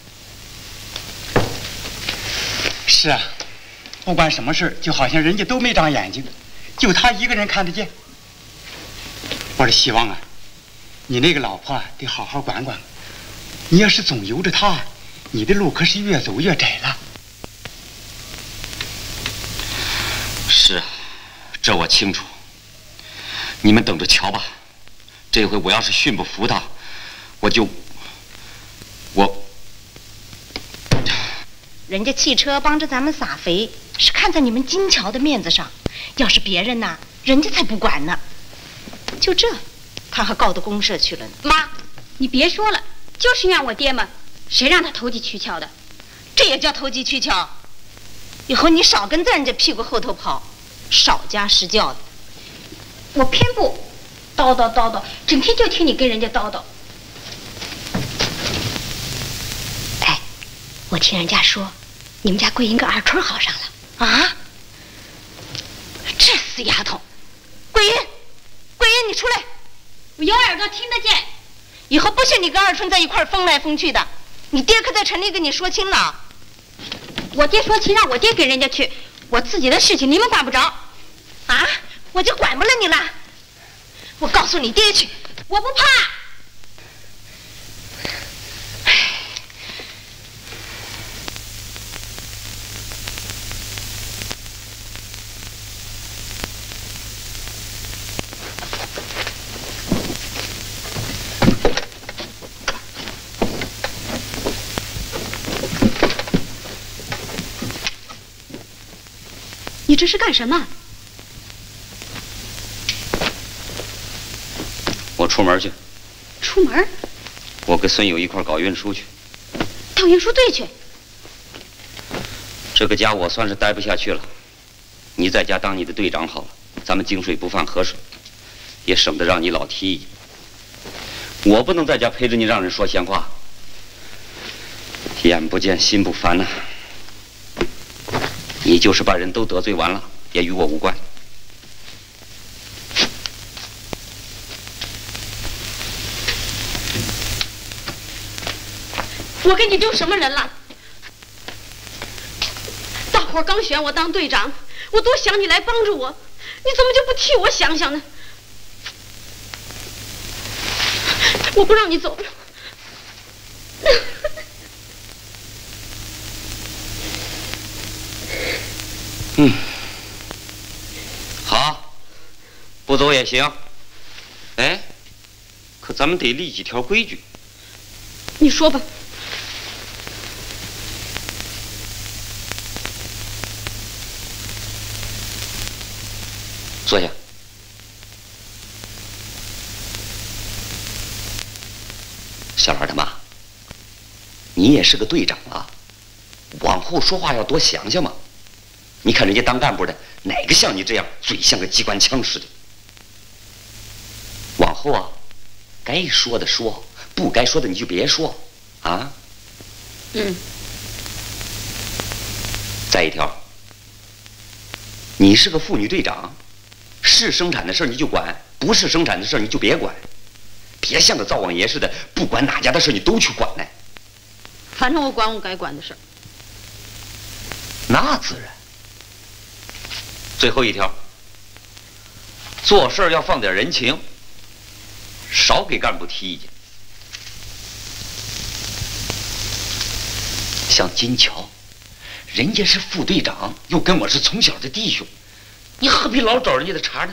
是啊，不管什么事就好像人家都没长眼睛，就他一个人看得见。我说希望啊，你那个老婆啊得好好管管。你要是总由着她，你的路可是越走越窄了。 是啊，这我清楚。你们等着瞧吧，这回我要是训不服他，我就我。 人家汽车帮着咱们撒肥，是看在你们金桥的面子上。要是别人呐，人家才不管呢。就这，他还告到公社去了呢。 妈，你别说了，就是怨我爹嘛，谁让他投机取巧的？ 这也叫投机取巧？以后你少跟在人家屁股后头跑，少加施教的。 我偏不，叨叨叨叨，整天就听你跟人家叨叨。 哎，我听人家说，你们家桂英跟二春好上了啊？这死丫头，桂英，桂英，你出来！ 我有耳朵听得见。 以后不许你跟二春在一块儿疯来疯去的，你爹可在城里跟你说清了。 我爹说清，让我爹跟人家去，我自己的事情你们管不着。 啊？我就管不了你了。我告诉你爹去， 我不怕。你这是干什么？ 我出门去。 出门？ 我跟孙友一块搞运输去。 到运输队去？ 这个家我算是待不下去了。你在家当你的队长好了，咱们井水不犯河水，也省得让你老提议。我不能在家陪着你让人说闲话。眼不见心不烦呐、啊。你就是把人都得罪完了，也与我无关。 我跟你丢什么人了？大伙儿刚选我当队长，我多想你来帮助我，你怎么就不替我想想呢？我不让你走。 嗯，好，不走也行。哎，可咱们得立几条规矩。 你说吧。 坐下。小兰他妈， 你也是个队长了，往后说话要多想想嘛。你看人家当干部的，哪个像你这样嘴像个机关枪似的？往后啊，该说的说，不该说的你就别说，啊？ 嗯。 再一条，你是个妇女队长，是生产的事你就管，不是生产的事你就别管，别像个灶王爷似的，不管哪家的事你都去管呢。 反正我管我该管的事儿。 那自然。最后一条，做事要放点人情，少给干部提意见。像金桥，人家是副队长，又跟我是从小的弟兄，你何必老找人家的茬呢？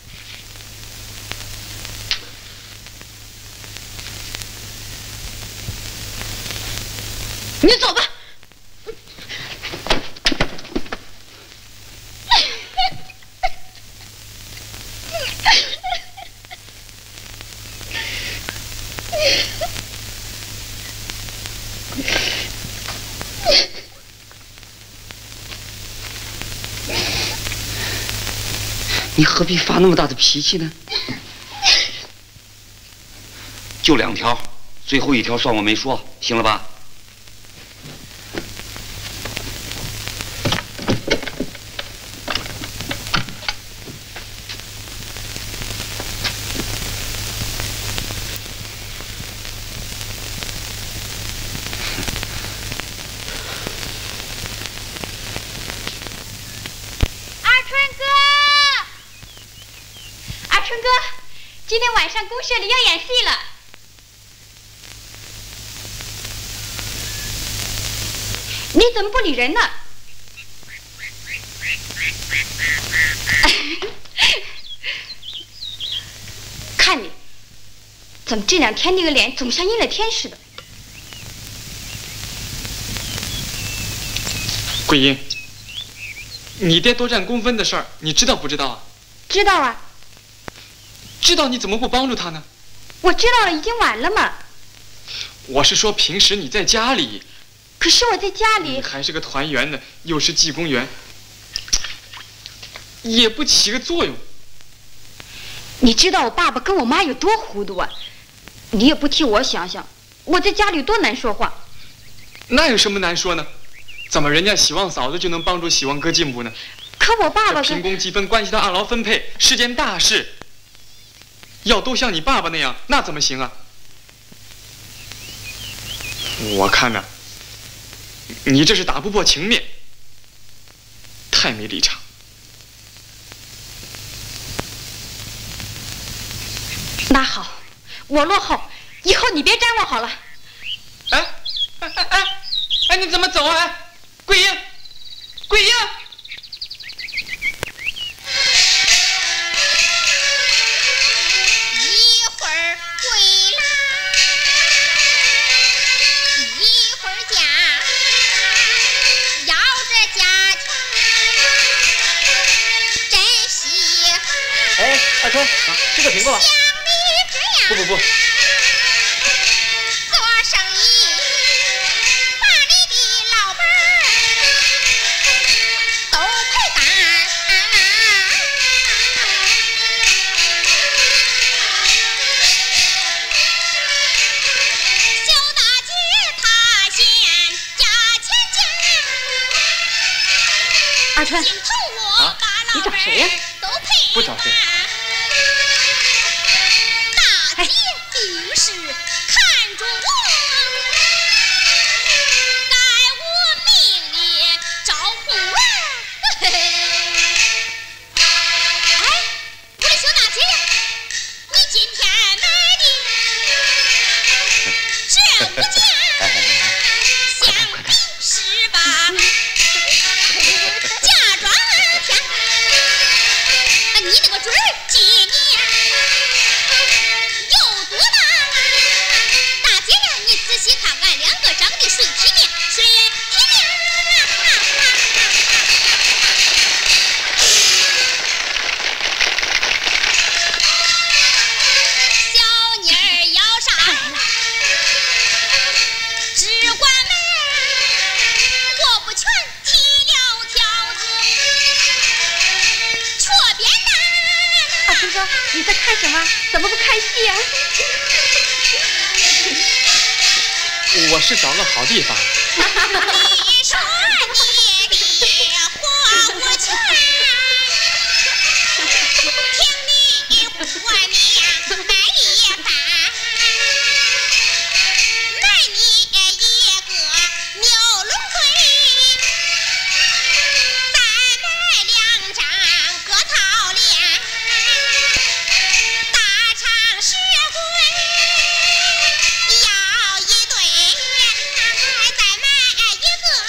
你走吧。 你何必发那么大的脾气呢？就两条，最后一条算我没说，行了吧？ 今天晚上公社里要演戏了，你怎么不理人呢？看你，怎么这两天那个脸总像阴了天似的？ 桂英，你爹多占公分的事儿，你知道不知道啊？ 知道啊。 知道你怎么不帮助他呢？ 我知道了，已经晚了嘛。 我是说平时你在家里。 可是我在家里。 你还是个团员呢，又是技工员，也不起个作用。 你知道我爸爸跟我妈有多糊涂啊？你也不替我想想，我在家里多难说话。 那有什么难说呢？怎么人家喜旺嫂子就能帮助喜旺哥进步呢？ 可我爸爸这平工积分关系到按劳分配，是件大事。要都像你爸爸那样，那怎么行啊？我看呢，你这是打不破情面，太没立场。 那好，我落后，以后你别沾我好了。 哎哎哎哎哎，你怎么走啊？哎，桂英，桂英。 二春，啊，吃个苹果吧。不不不。 做生意，把你的老本都赔干。小大姐她嫌价钱紧。 二春， 啊， 你找谁呀？ 不找谁。 大姐定是看中我，在我命里招呼我。嘿嘿。哎，我的小大姐呀，你今天买的这物件，想必是把嫁妆添。你那个准儿今年有多大？大姐呀，你啊？怎么不看戏啊？ 我是找个好地方。 你说你的话我全，听你我娘买一番，买你一个牛龙腿，再买两张核桃脸，大肠血棍要一对，再买一个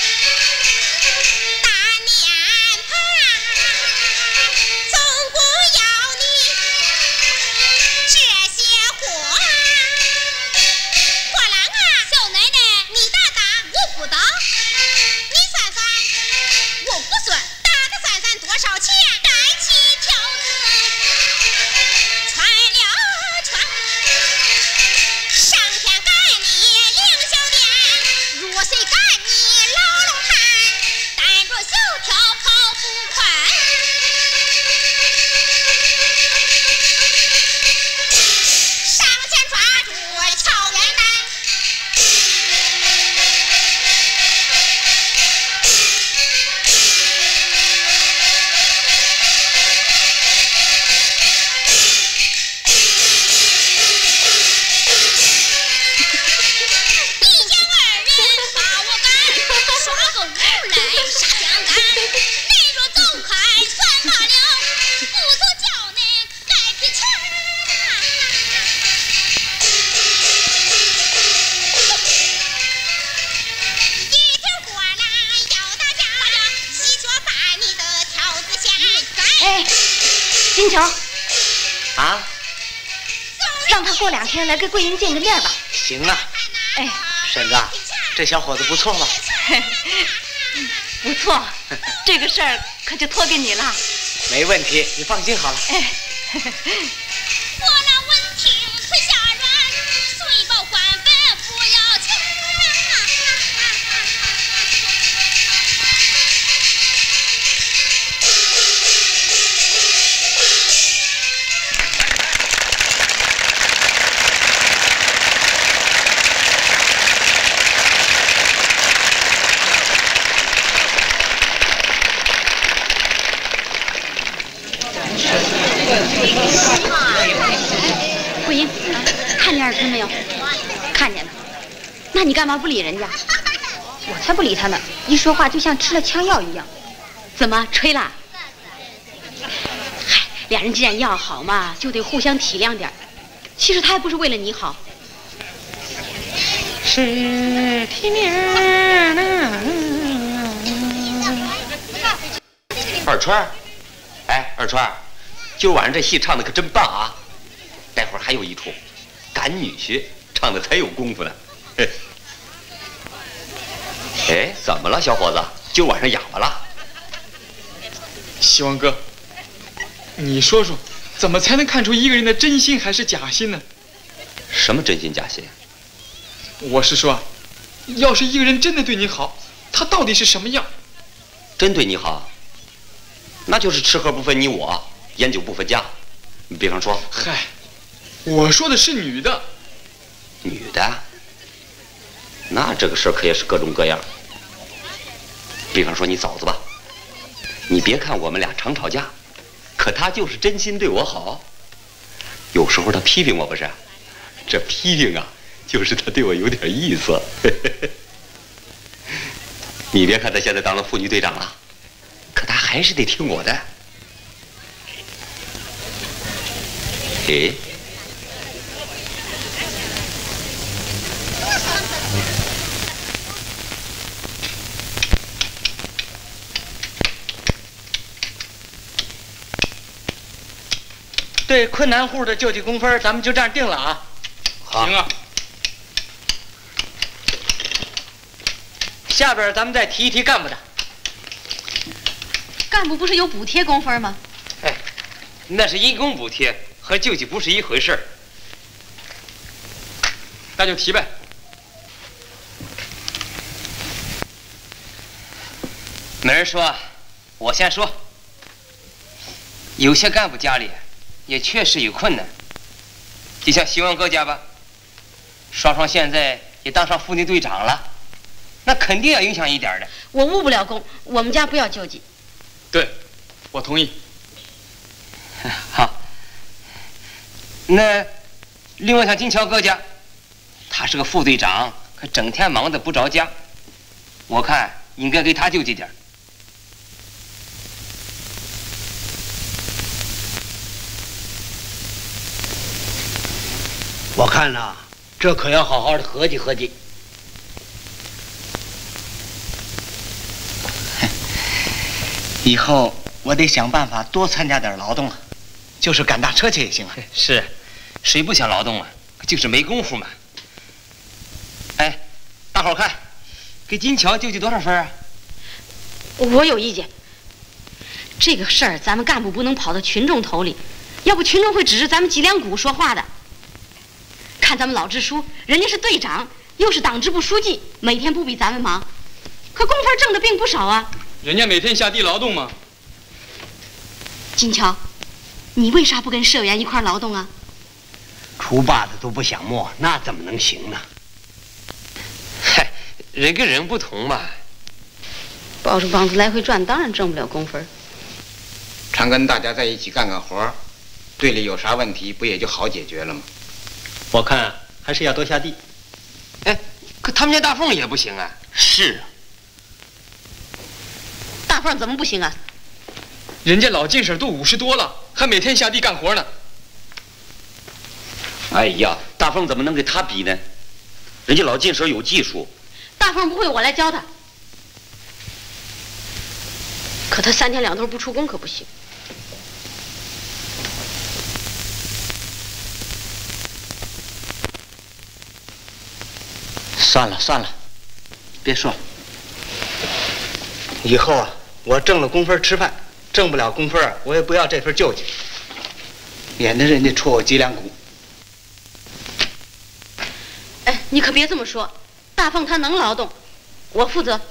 大面盘，总共要你这些货。货郎啊，小奶奶，你打打，我不打。你算算，我不算，打的算算多少钱？带起条子穿了穿，上天赶你凌霄殿，入水赶你牢笼汉，单着小条跑不快，上前抓住乔元丹。一言二人把我赶，耍个无赖杀江干。恁若走开算罢了，不走叫恁该批钱。一天过来要打架，一脚把你的条子掀。 哎，金球， 啊， 让他过两天来给桂英见个面吧。 行啊， 哎， 婶子，这小伙子不错吧？ 不错，这个事儿可就托给你了。 没问题，你放心好了。 哎， 我那闻听腿下软，随报官本不要钱。 桂英，看见二春没有？看见了。那你干嘛不理人家？我才不理他呢，一说话就像吃了枪药一样。怎么吹了？嗨，俩人既然要好嘛，就得互相体谅点儿。其实他还不是为了你好。 是体面呐。 二川，哎，二川，今儿晚上这戏唱的可真棒啊！待会儿还有一出，赶女婿，唱的才有功夫呢。嘿，哎，怎么了，小伙子？今儿晚上哑巴了？ 希望哥，你说说，怎么才能看出一个人的真心还是假心呢？ 什么真心假心？ 我是说，要是一个人真的对你好，他到底是什么样？ 真对你好，那就是吃喝不分你我，烟酒不分家。比方说， 嗨，我说的是女的。 女的？那这个事儿可也是各种各样。比方说你嫂子吧，你别看我们俩常吵架，可她就是真心对我好。有时候她批评我不是，这批评啊，就是她对我有点意思。你别看她现在当了妇女队长了，可她还是得听我的。诶， 对困难户的救济工分，咱们就这样定了啊。 好， 行啊。 下边咱们再提一提干部的。 干部不是有补贴工分吗？ 哎，那是因公补贴，和救济不是一回事儿。 那就提呗。 没人说，我先说。有些干部家里也确实有困难。就像希望哥家吧，双双现在也当上妇女队长了，那肯定要影响一点的。 我误不了功，我们家不要救济。 对，我同意。 好。那另外像金桥哥家，他是个副队长，可整天忙得不着家，我看应该给他救济点。 我看呐，这可要好好的合计合计。 以后我得想办法多参加点劳动了，就是赶大车去也行啊。 是，谁不想劳动啊？就是没功夫嘛。哎，大伙儿看，给金桥救济多少分啊？ 我有意见。这个事儿咱们干部不能跑到群众头里，要不群众会指着咱们脊梁骨说话的。看咱们老支书，人家是队长，又是党支部书记，每天不比咱们忙，可工分挣的并不少啊。 人家每天下地劳动嘛。 金桥，你为啥不跟社员一块劳动啊？ 出把子都不想摸，那怎么能行呢？ 嗨，人跟人不同嘛。 抱着膀子来回转，当然挣不了工分。 常跟大家在一起干干活，队里有啥问题不也就好解决了吗？ 我看还是要多下地。 哎，可他们家大凤也不行啊。 是啊。 大凤怎么不行啊？ 人家老进婶都五十多了，还每天下地干活呢。 哎呀，大凤怎么能跟他比呢？人家老进婶有技术。 大凤不会，我来教他。可他三天两头不出工可不行。 算了算了，别说了。 以后啊，我挣了工分吃饭，挣不了工分，我也不要这份救济，免得人家戳我脊梁骨。 哎，你可别这么说，大凤她能劳动，我负责。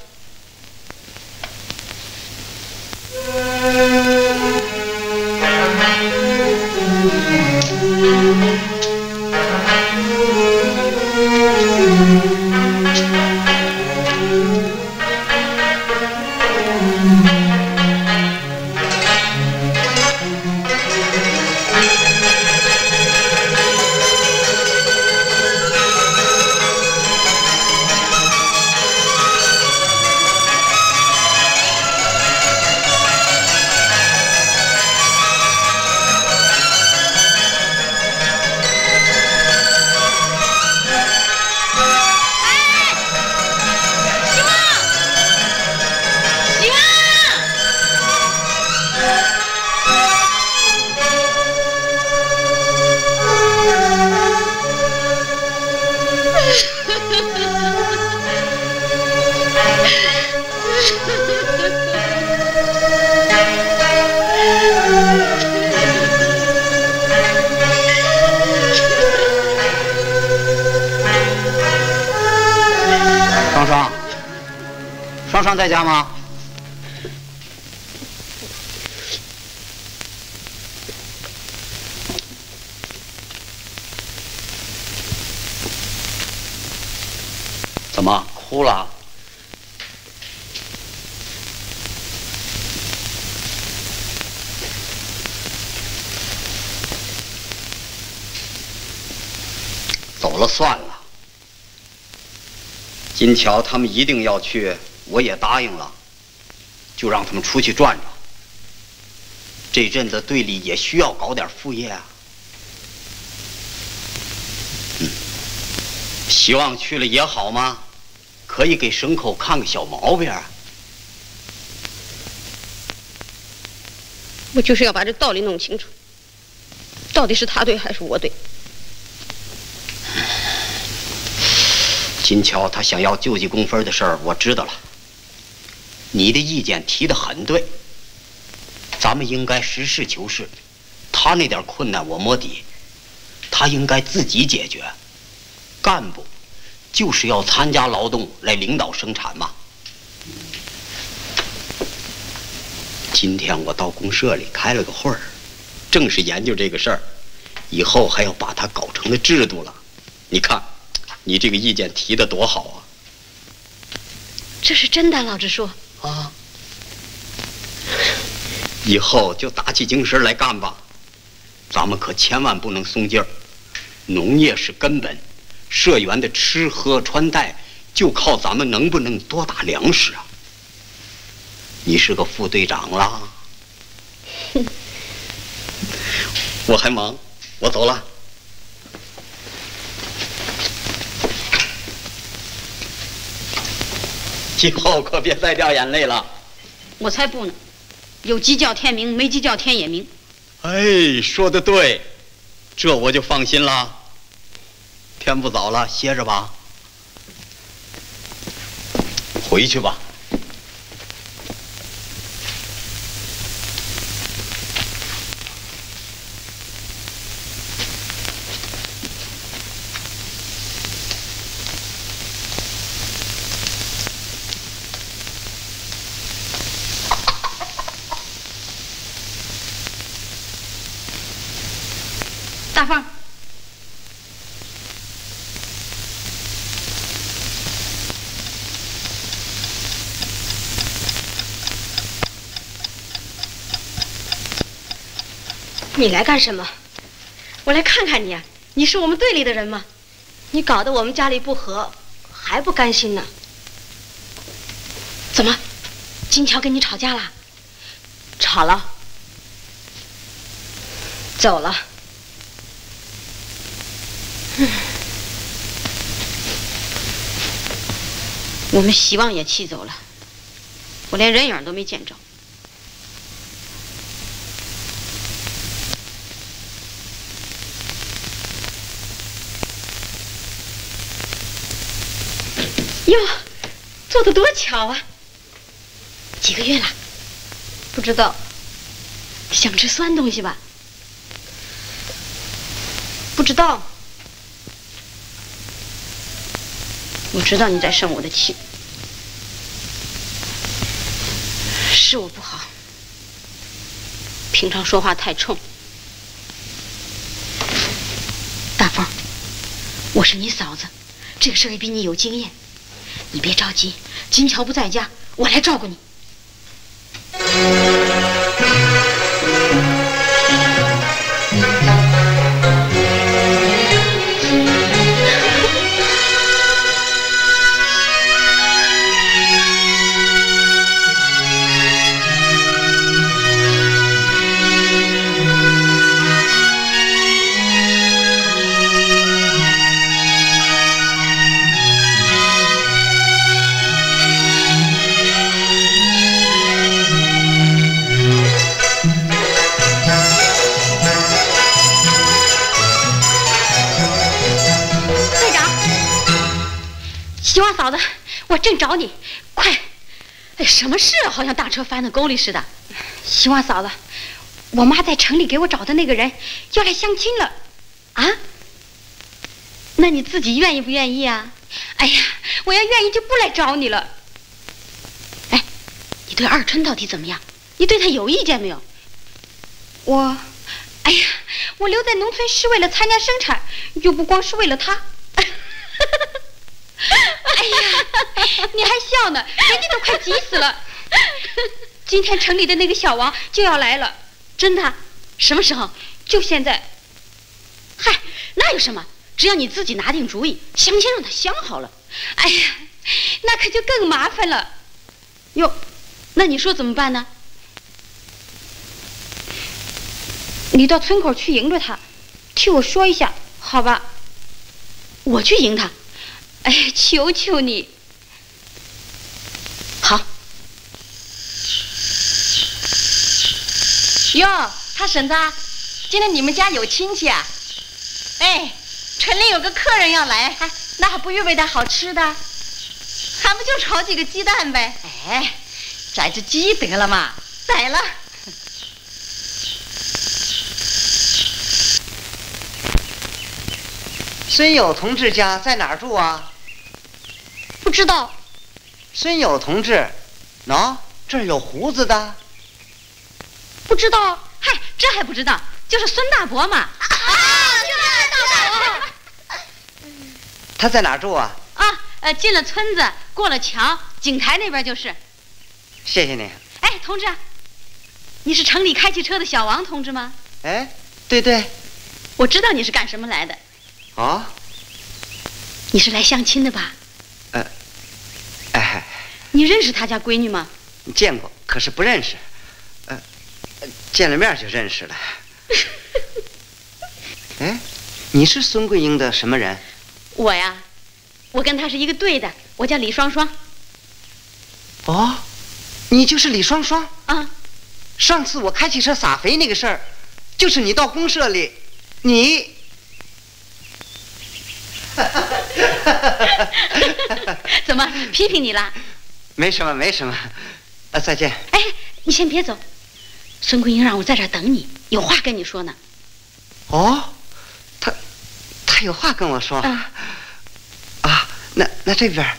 双双，双双在家吗？怎么哭了？走了算了。金桥他们一定要去，我也答应了，就让他们出去转转。这阵子队里也需要搞点副业啊。嗯，希望去了也好嘛，可以给牲口看个小毛病啊。 我就是要把这道理弄清楚，到底是他对还是我对？ 金桥他想要救济工分的事儿，我知道了。你的意见提得很对，咱们应该实事求是。他那点困难我摸底，他应该自己解决。干部就是要参加劳动来领导生产嘛。今天我到公社里开了个会儿， 正是研究这个事儿，以后还要把它搞成了制度了。你看，你这个意见提得多好啊！ 这是真的，老支书啊。以后就打起精神来干吧，咱们可千万不能松劲儿。农业是根本，社员的吃喝穿戴就靠咱们能不能多打粮食啊。你是个副队长啦。我还忙，我走了。以后可别再掉眼泪了。 我才不呢，有鸡叫天明，没鸡叫天也明。 哎，说得对，这我就放心了。天不早了，歇着吧。回去吧。 大凤， 你来干什么？ 我来看看你啊，你是我们队里的人吗？ 你搞得我们家里不和，还不甘心呢？ 怎么，金桥跟你吵架了？ 吵了，走了。 我们希望也气走了，我连人影都没见着。哟，做得多巧啊！几个月了？ 不知道。 想吃酸东西吧？ 不知道。 我知道你在生我的气，是我不好，平常说话太冲。大凤，我是你嫂子，这个事儿也比你有经验，你别着急，金桥不在家，我来照顾你。希望嫂子，我正找你，快！哎，什么事啊？好像大车翻到沟里似的。希望嫂子，我妈在城里给我找的那个人要来相亲了，啊？那你自己愿意不愿意啊？哎呀，我要愿意就不来找你了。哎，你对二春到底怎么样？你对他有意见没有？我，哎呀，我留在农村是为了参加生产，又不光是为了他。哎呀，你还笑呢？人家都快急死了。今天城里的那个小王就要来了，真的？什么时候？就现在。嗨，那有什么？只要你自己拿定主意，相亲让他相好了。哎呀，那可就更麻烦了。哟，那你说怎么办呢？你到村口去迎着他，替我说一下，好吧？我去迎他。哎，求求你！好。 哟，他婶子，今天你们家有亲戚啊？哎，城里有个客人要来，还那还不预备点好吃的？还不就炒几个鸡蛋呗？哎，宰只鸡得了嘛。宰了。 孙友同志家在哪儿住啊？ 不知道。 孙友同志，喏，这儿有胡子的。 不知道。嗨，这还不知道？ 就是孙大伯嘛。啊，就是大伯。 他在哪儿住啊？ 啊，呃，进了村子，过了桥，井台那边就是。 谢谢你。 哎，同志，你是城里开汽车的小王同志吗？ 哎，对对。 我知道你是干什么来的。 哦。 你是来相亲的吧？ 呃，哎。 你认识他家闺女吗？ 见过，可是不认识。呃，见了面就认识了。哎，你是孙桂英的什么人？ 我呀，我跟她是一个队的，我叫李双双。 哦，你就是李双双？ 啊。 上次我开汽车撒肥那个事儿，就是你到公社里，你。 怎么批评你了？ 没什么，没什么。啊，再见。 哎，你先别走，孙桂英让我在这儿等你，有话跟你说呢。 哦，他他有话跟我说。 嗯、 啊，那那这边。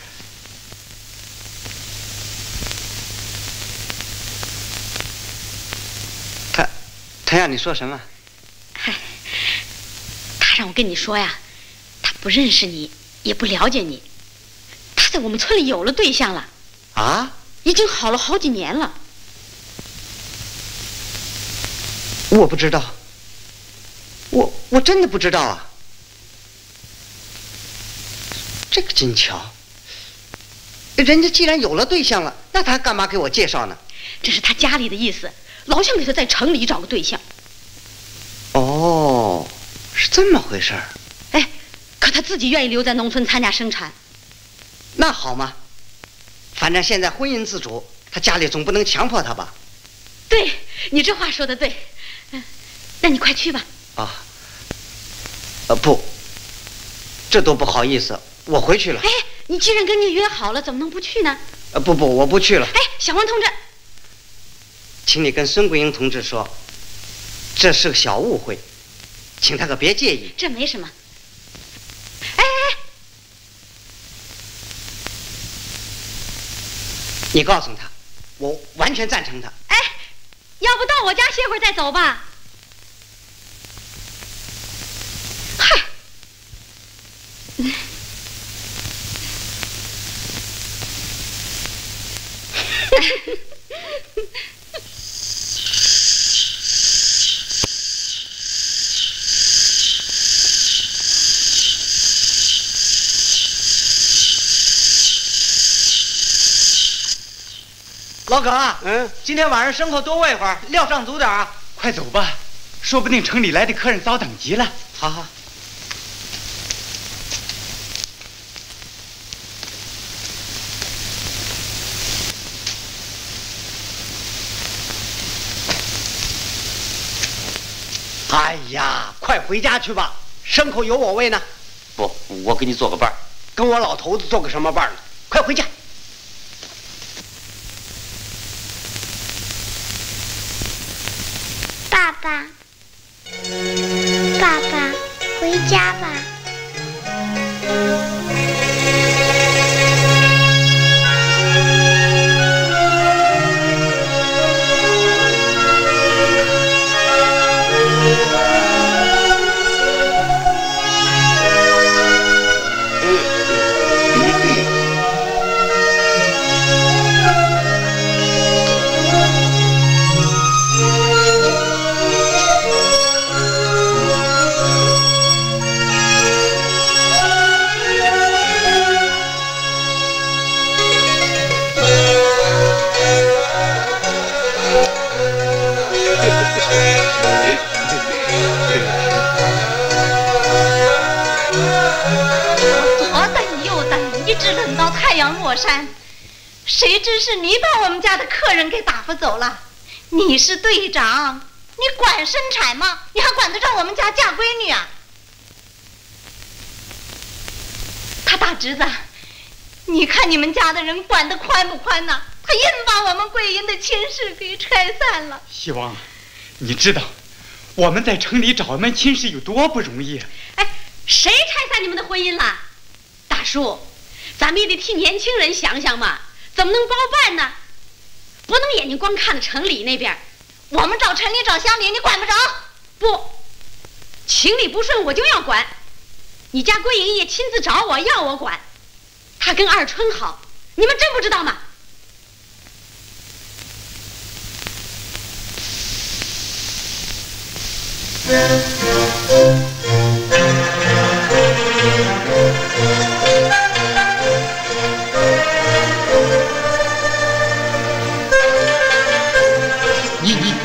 他他让你说什么？ 嗨，他让我跟你说呀，他不认识你，也不了解你，他在我们村里有了对象了。 啊？ 已经好了好几年了。 我不知道，我我真的不知道啊。这个真巧，人家既然有了对象了，那他干嘛给我介绍呢？ 这是他家里的意思，老想给他在城里找个对象。 哦，是这么回事儿。 哎，可他自己愿意留在农村参加生产。 那好嘛。反正现在婚姻自主，他家里总不能强迫他吧？ 对，你这话说的对。嗯，那你快去吧。 啊，呃不，这都不好意思，我回去了。 哎，你既然跟你约好了，怎么能不去呢？ 呃不不，我不去了。 哎，小王同志， 请你跟孙桂英同志说，这是个小误会，请他可别介意。 这没什么。哎哎。 你告诉他，我完全赞成他。 哎，要不到我家歇会儿再走吧？嗨， 老耿啊，嗯，今天晚上牲口多喂会儿，料上足点啊！ 快走吧，说不定城里来的客人早等急了。 好好。哎呀，快回家去吧，牲口有我喂呢。 不，我给你做个伴儿。 跟我老头子做个什么伴儿呢？快回家。 爸爸，爸爸，回家吧。 山，谁知是你把我们家的客人给打发走了？你是队长，你管生产吗？你还管得着我们家嫁闺女啊？他大侄子，你看你们家的人管得宽不宽呐？他硬把我们桂英的亲事给拆散了。 希望，你知道我们在城里找一门亲事有多不容易啊！ 哎，谁拆散你们的婚姻了？大叔。咱们也得替年轻人想想嘛，怎么能包办呢？不能眼睛光看着城里那边， 我们找城里找乡里，你管不着。 不不，情理不顺我就要管。你家桂英也亲自找我要我管，她跟二春好，你们真不知道吗？ 你你。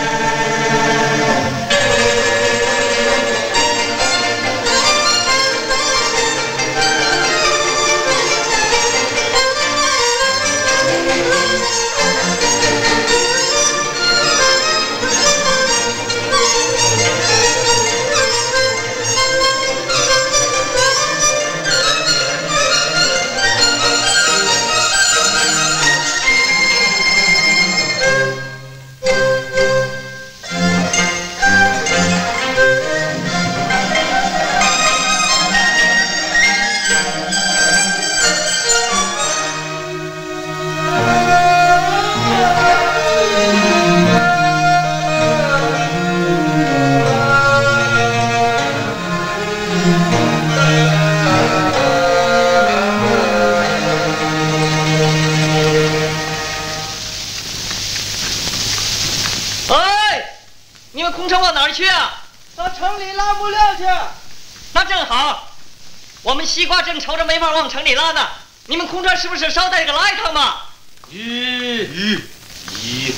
空车往哪儿去啊？ 到城里拉布料去。 那正好，我们西瓜正愁着没法往城里拉呢。你们空车是不是捎带着拉一趟嘛？ 咦咦咦！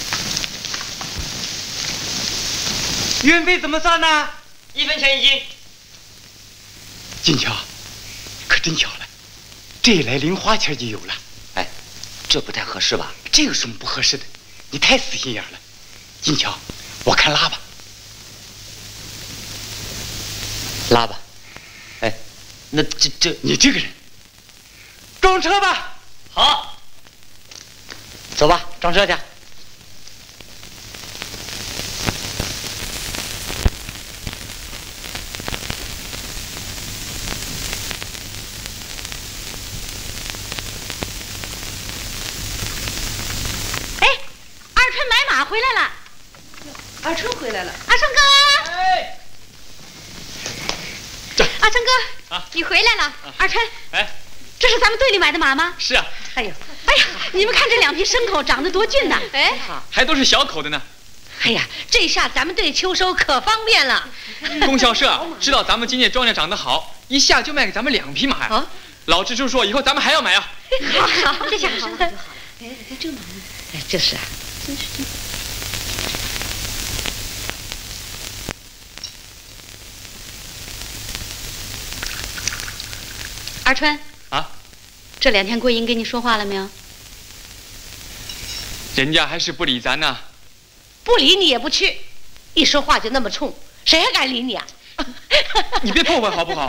运费怎么算呢？ 一分钱一斤。 金桥，可真巧了，这一来零花钱就有了。 哎，这不太合适吧？ 这有什么不合适的？你太死心眼了。金桥，我看拉吧。 拉吧。哎，那这这你这个人，装车吧。 好， 走吧，装车去。 回来了， 二春回来了。 阿成哥， 哎， 这阿成哥，啊，你回来了。啊、二春， 哎， 这是咱们队里买的马吗？ 是啊。 哎呦，哎呀，你们看这两匹牲口长得多俊呐！ 哎， 还都是小口的呢。 哎呀，这下咱们队秋收可方便了。 供销社知道咱们今年庄稼长得好，一下就卖给咱们两匹马呀。啊，老支书说以后咱们还要买啊。 好好，这下好了。 哎，看这马呢？ 哎，就是啊， 真是真。 二春啊， 这两天桂英跟你说话了没有？ 人家还是不理咱呢。 不理你也不去，一说话就那么冲，谁还敢理你啊？ 你别破坏好不好？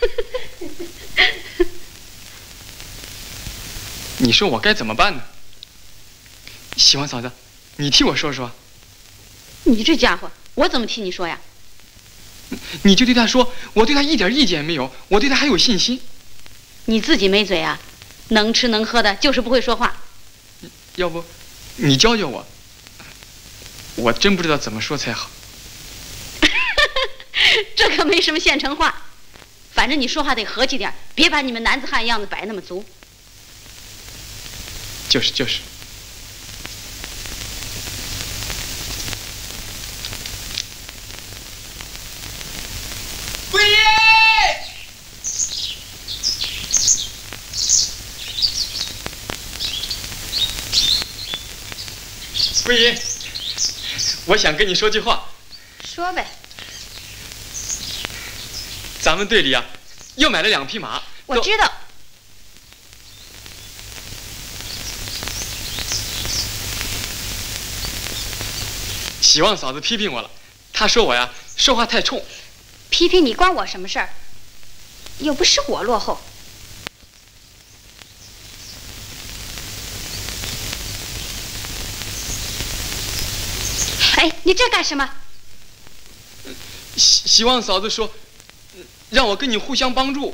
你说我该怎么办呢？喜欢嫂子，你替我说说。 你这家伙，我怎么替你说呀？ 你就对他说，我对他一点意见没有，我对他还有信心。 你自己没嘴啊？能吃能喝的，就是不会说话。 要不，你教教我。我真不知道怎么说才好。 这可没什么现成话，反正你说话得和气点，别把你们男子汉样子摆那么足。 就是就是。 桂英， 桂英，我想跟你说句话。 说呗。 咱们队里啊，又买了两匹马。 我知道。 喜旺嫂子批评我了，她说我呀说话太冲。 批评你关我什么事儿？又不是我落后。哎，你这干什么？ 希希望嫂子说，让我跟你互相帮助。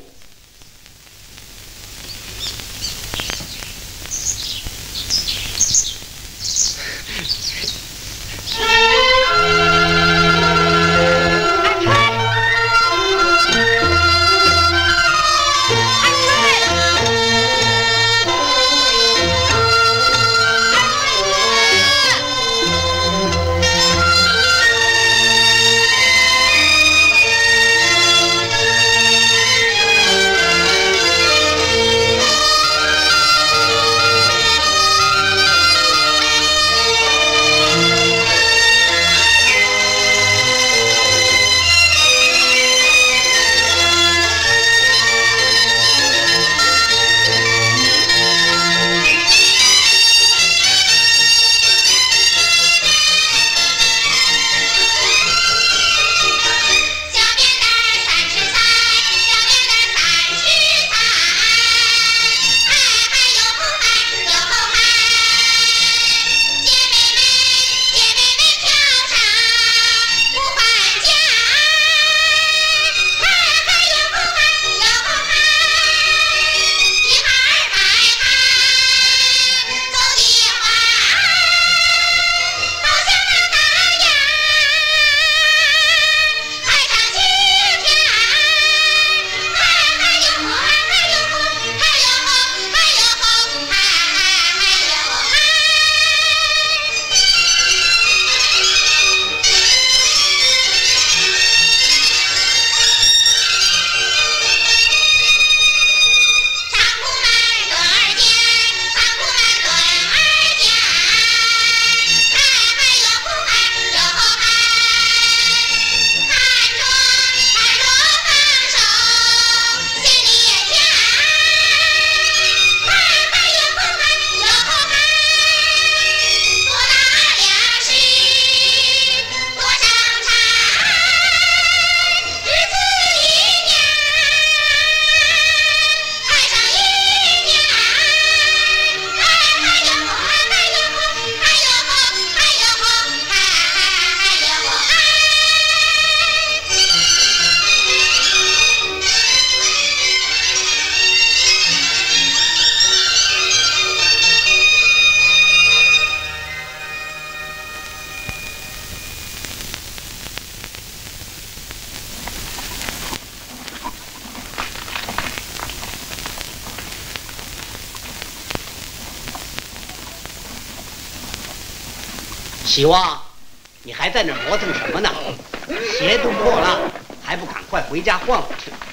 喜旺，你还在那磨蹭什么呢？鞋都破了，还不赶快回家换回去？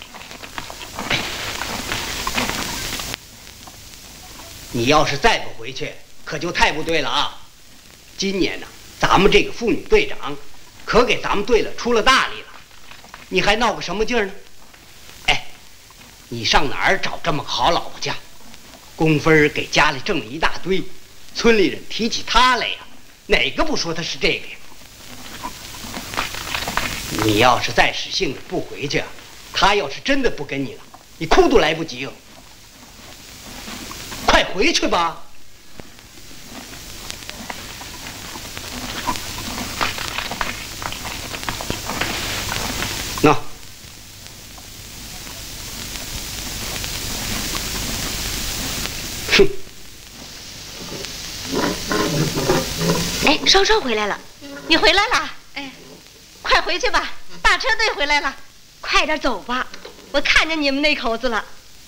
你要是再不回去，可就太不对了啊！今年呢，咱们这个妇女队长可给咱们队了出了大力了，你还闹个什么劲儿呢？哎，你上哪儿找这么个好老婆去？工分给家里挣了一大堆，村里人提起他来呀，哪个不说他是这个呀？你要是再使性子不回去，他要是真的不跟你了，你哭都来不及了。快回去吧！那，哼！ 哎，双双回来了， 你回来了？哎，快回去吧，大车队回来了， 快点走吧，我看见你们那口子了。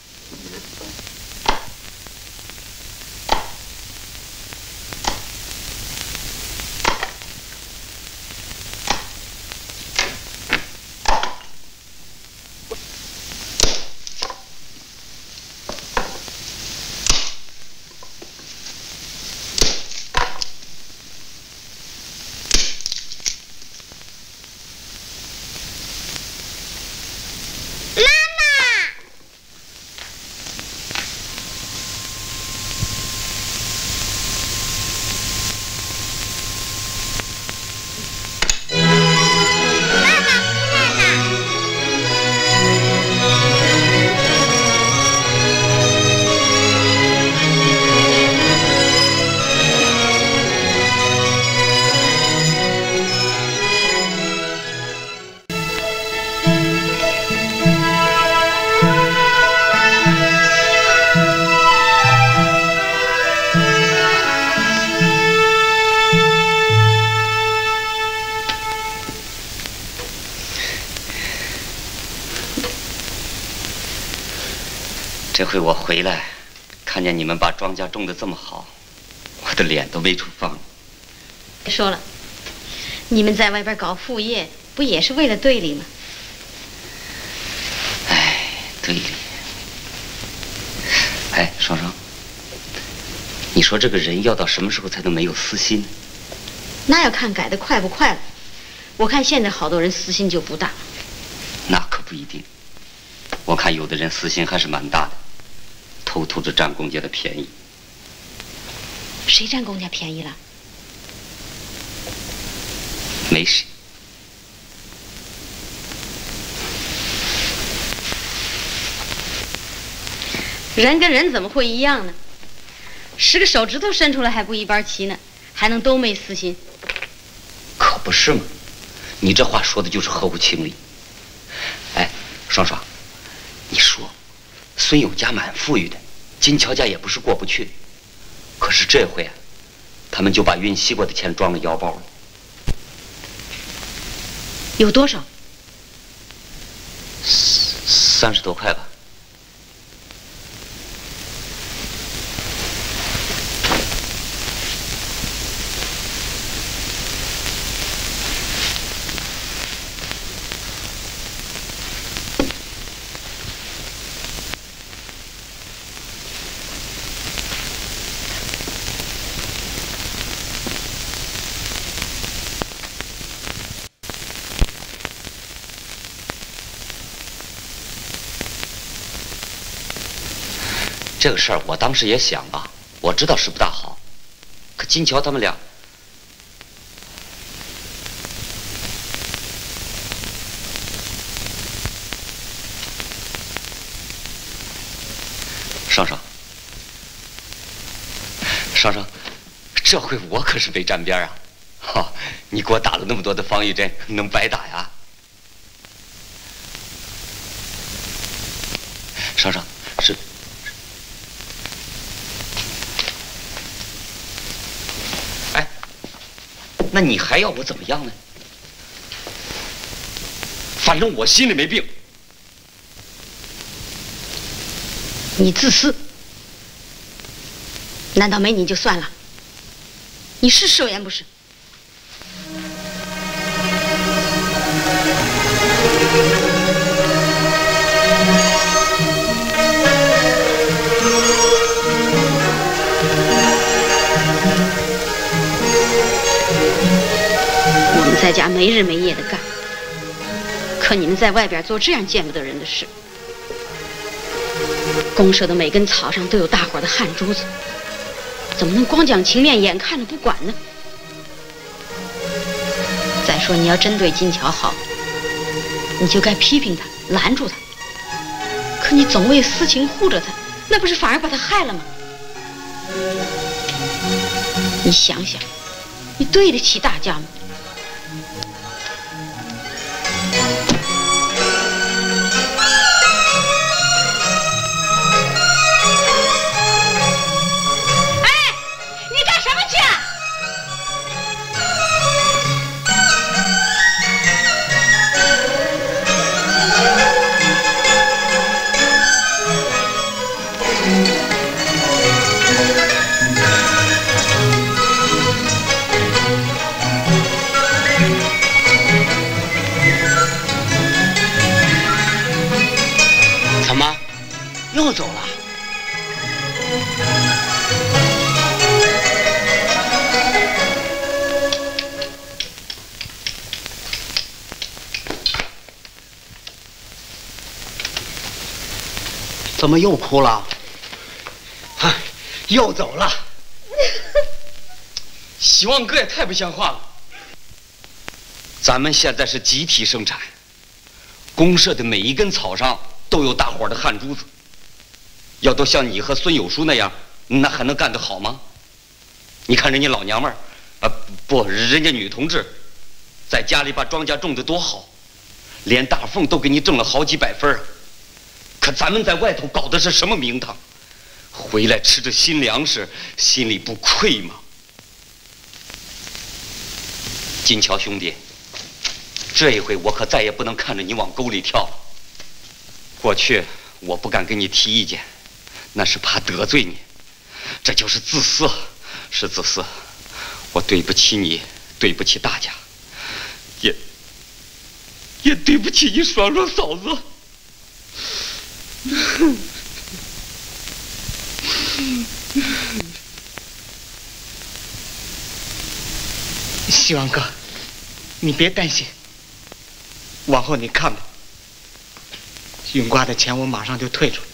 这回我回来，看见你们把庄稼种得这么好，我的脸都没处放。 别说了，你们在外边搞副业，不也是为了队里吗？ 哎，队里。哎，双双，你说这个人要到什么时候才能没有私心？ 那要看改得快不快了。我看现在好多人私心就不大。 那可不一定。我看有的人私心还是蛮大的，偷偷的占公家的便宜。 谁占公家便宜了？ 没谁。 人跟人怎么会一样呢？十个手指头伸出来还不一般齐呢，还能都没私心？ 可不是嘛！你这话说的就是合乎情理。哎，双双，你说，孙友家蛮富裕的，金乔家也不是过不去。可是这回啊，他们就把运西瓜的钱装了腰包了。 有多少？ 三十多块吧。这个事儿我当时也想啊，我知道是不大好，可金乔他们俩，双双，双双，这回我可是没沾边啊！哈，你给我打了那么多的防御针，能白打呀？双双，是。那你还要我怎么样呢？反正我心里没病。 你自私，难道没你就算了？你是社员不是？ 没日没夜的干。可你们在外边做这样见不得人的事，公社的每根草上都有大伙的汗珠子，怎么能光讲情面，眼看着不管呢？再说你要真对金桥好，你就该批评他，拦住他。可你总为私情护着他，那不是反而把他害了吗？你想想，你对得起大家吗？ 又走了。怎么又哭了？ 唉，又走了。 希望哥也太不像话了。 咱们现在是集体生产，公社的每一根草上都有大伙的汗珠子。要都像你和孙有书那样，那还能干得好吗？你看人家老娘们儿，啊不，人家女同志，在家里把庄稼种得多好，连大凤都给你挣了好几百分啊。可咱们在外头搞的是什么名堂？回来吃着新粮食，心里不愧吗？金桥兄弟，这一回我可再也不能看着你往沟里跳了。过去我不敢跟你提意见，那是怕得罪你，这就是自私，是自私。我对不起你，对不起大家，也也对不起你双双嫂子。 希望哥，你别担心，往后你看吧。云刮的钱我马上就退出来。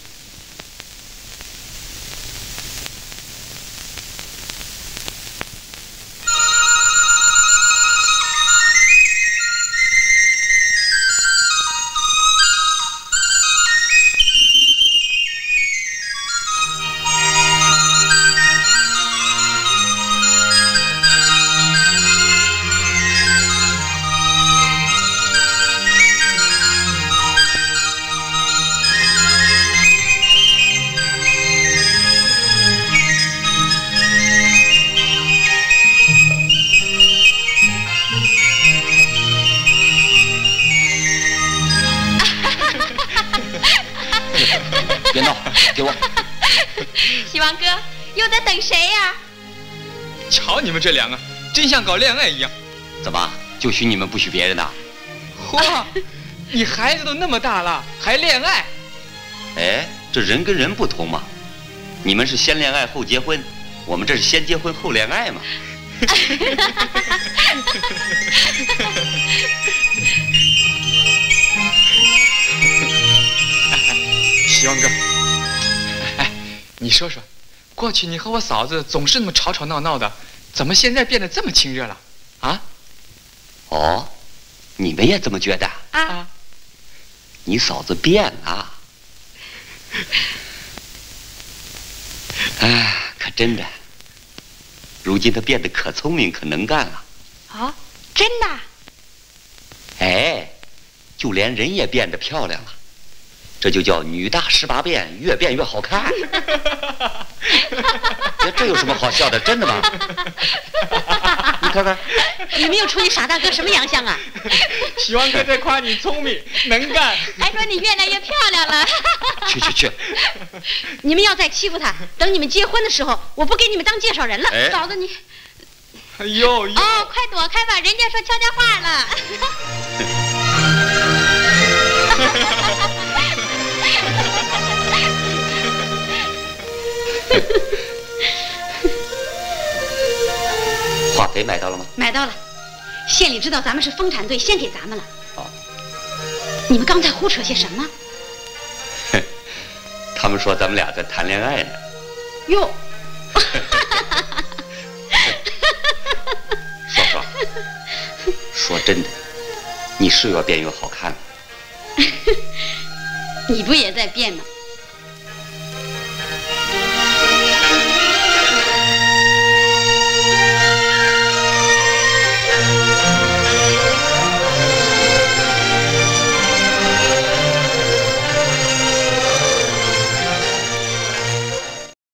别闹，给我。 希望哥又在等谁呀？ 瞧你们这两个，真像搞恋爱一样。 怎么，就许你们不许别人呐？ 嚯，你孩子都那么大了，还恋爱？ 哎，这人跟人不同嘛。你们是先恋爱后结婚，我们这是先结婚后恋爱嘛。 希望哥，哎，你说说，过去你和我嫂子总是那么吵吵闹闹的，怎么现在变得这么亲热了？啊？ 哦，你们也这么觉得？ 啊？ 你嫂子变了。哎，可真的，如今她变得可聪明可能干了。 哦，真的？ 哎，就连人也变得漂亮了。这就叫女大十八变，越变越好看。这有什么好笑的？真的吗？你看看， 你们又出一傻大个什么洋相啊？ 希望哥在夸你聪明能干， 还说你越来越漂亮了。 去去去！ 你们要再欺负她，等你们结婚的时候，我不给你们当介绍人了。 哎、 嫂子你， 哎呦呦！ 哦，快躲开吧，人家说悄悄话了。 化肥买到了吗？ 买到了。 县里知道咱们是丰产队，先给咱们了。哦。你们刚才胡扯些什么？ 他们说咱们俩在谈恋爱呢。 哟。 双双，说真的，你是越变越好看了。 你不也在变吗？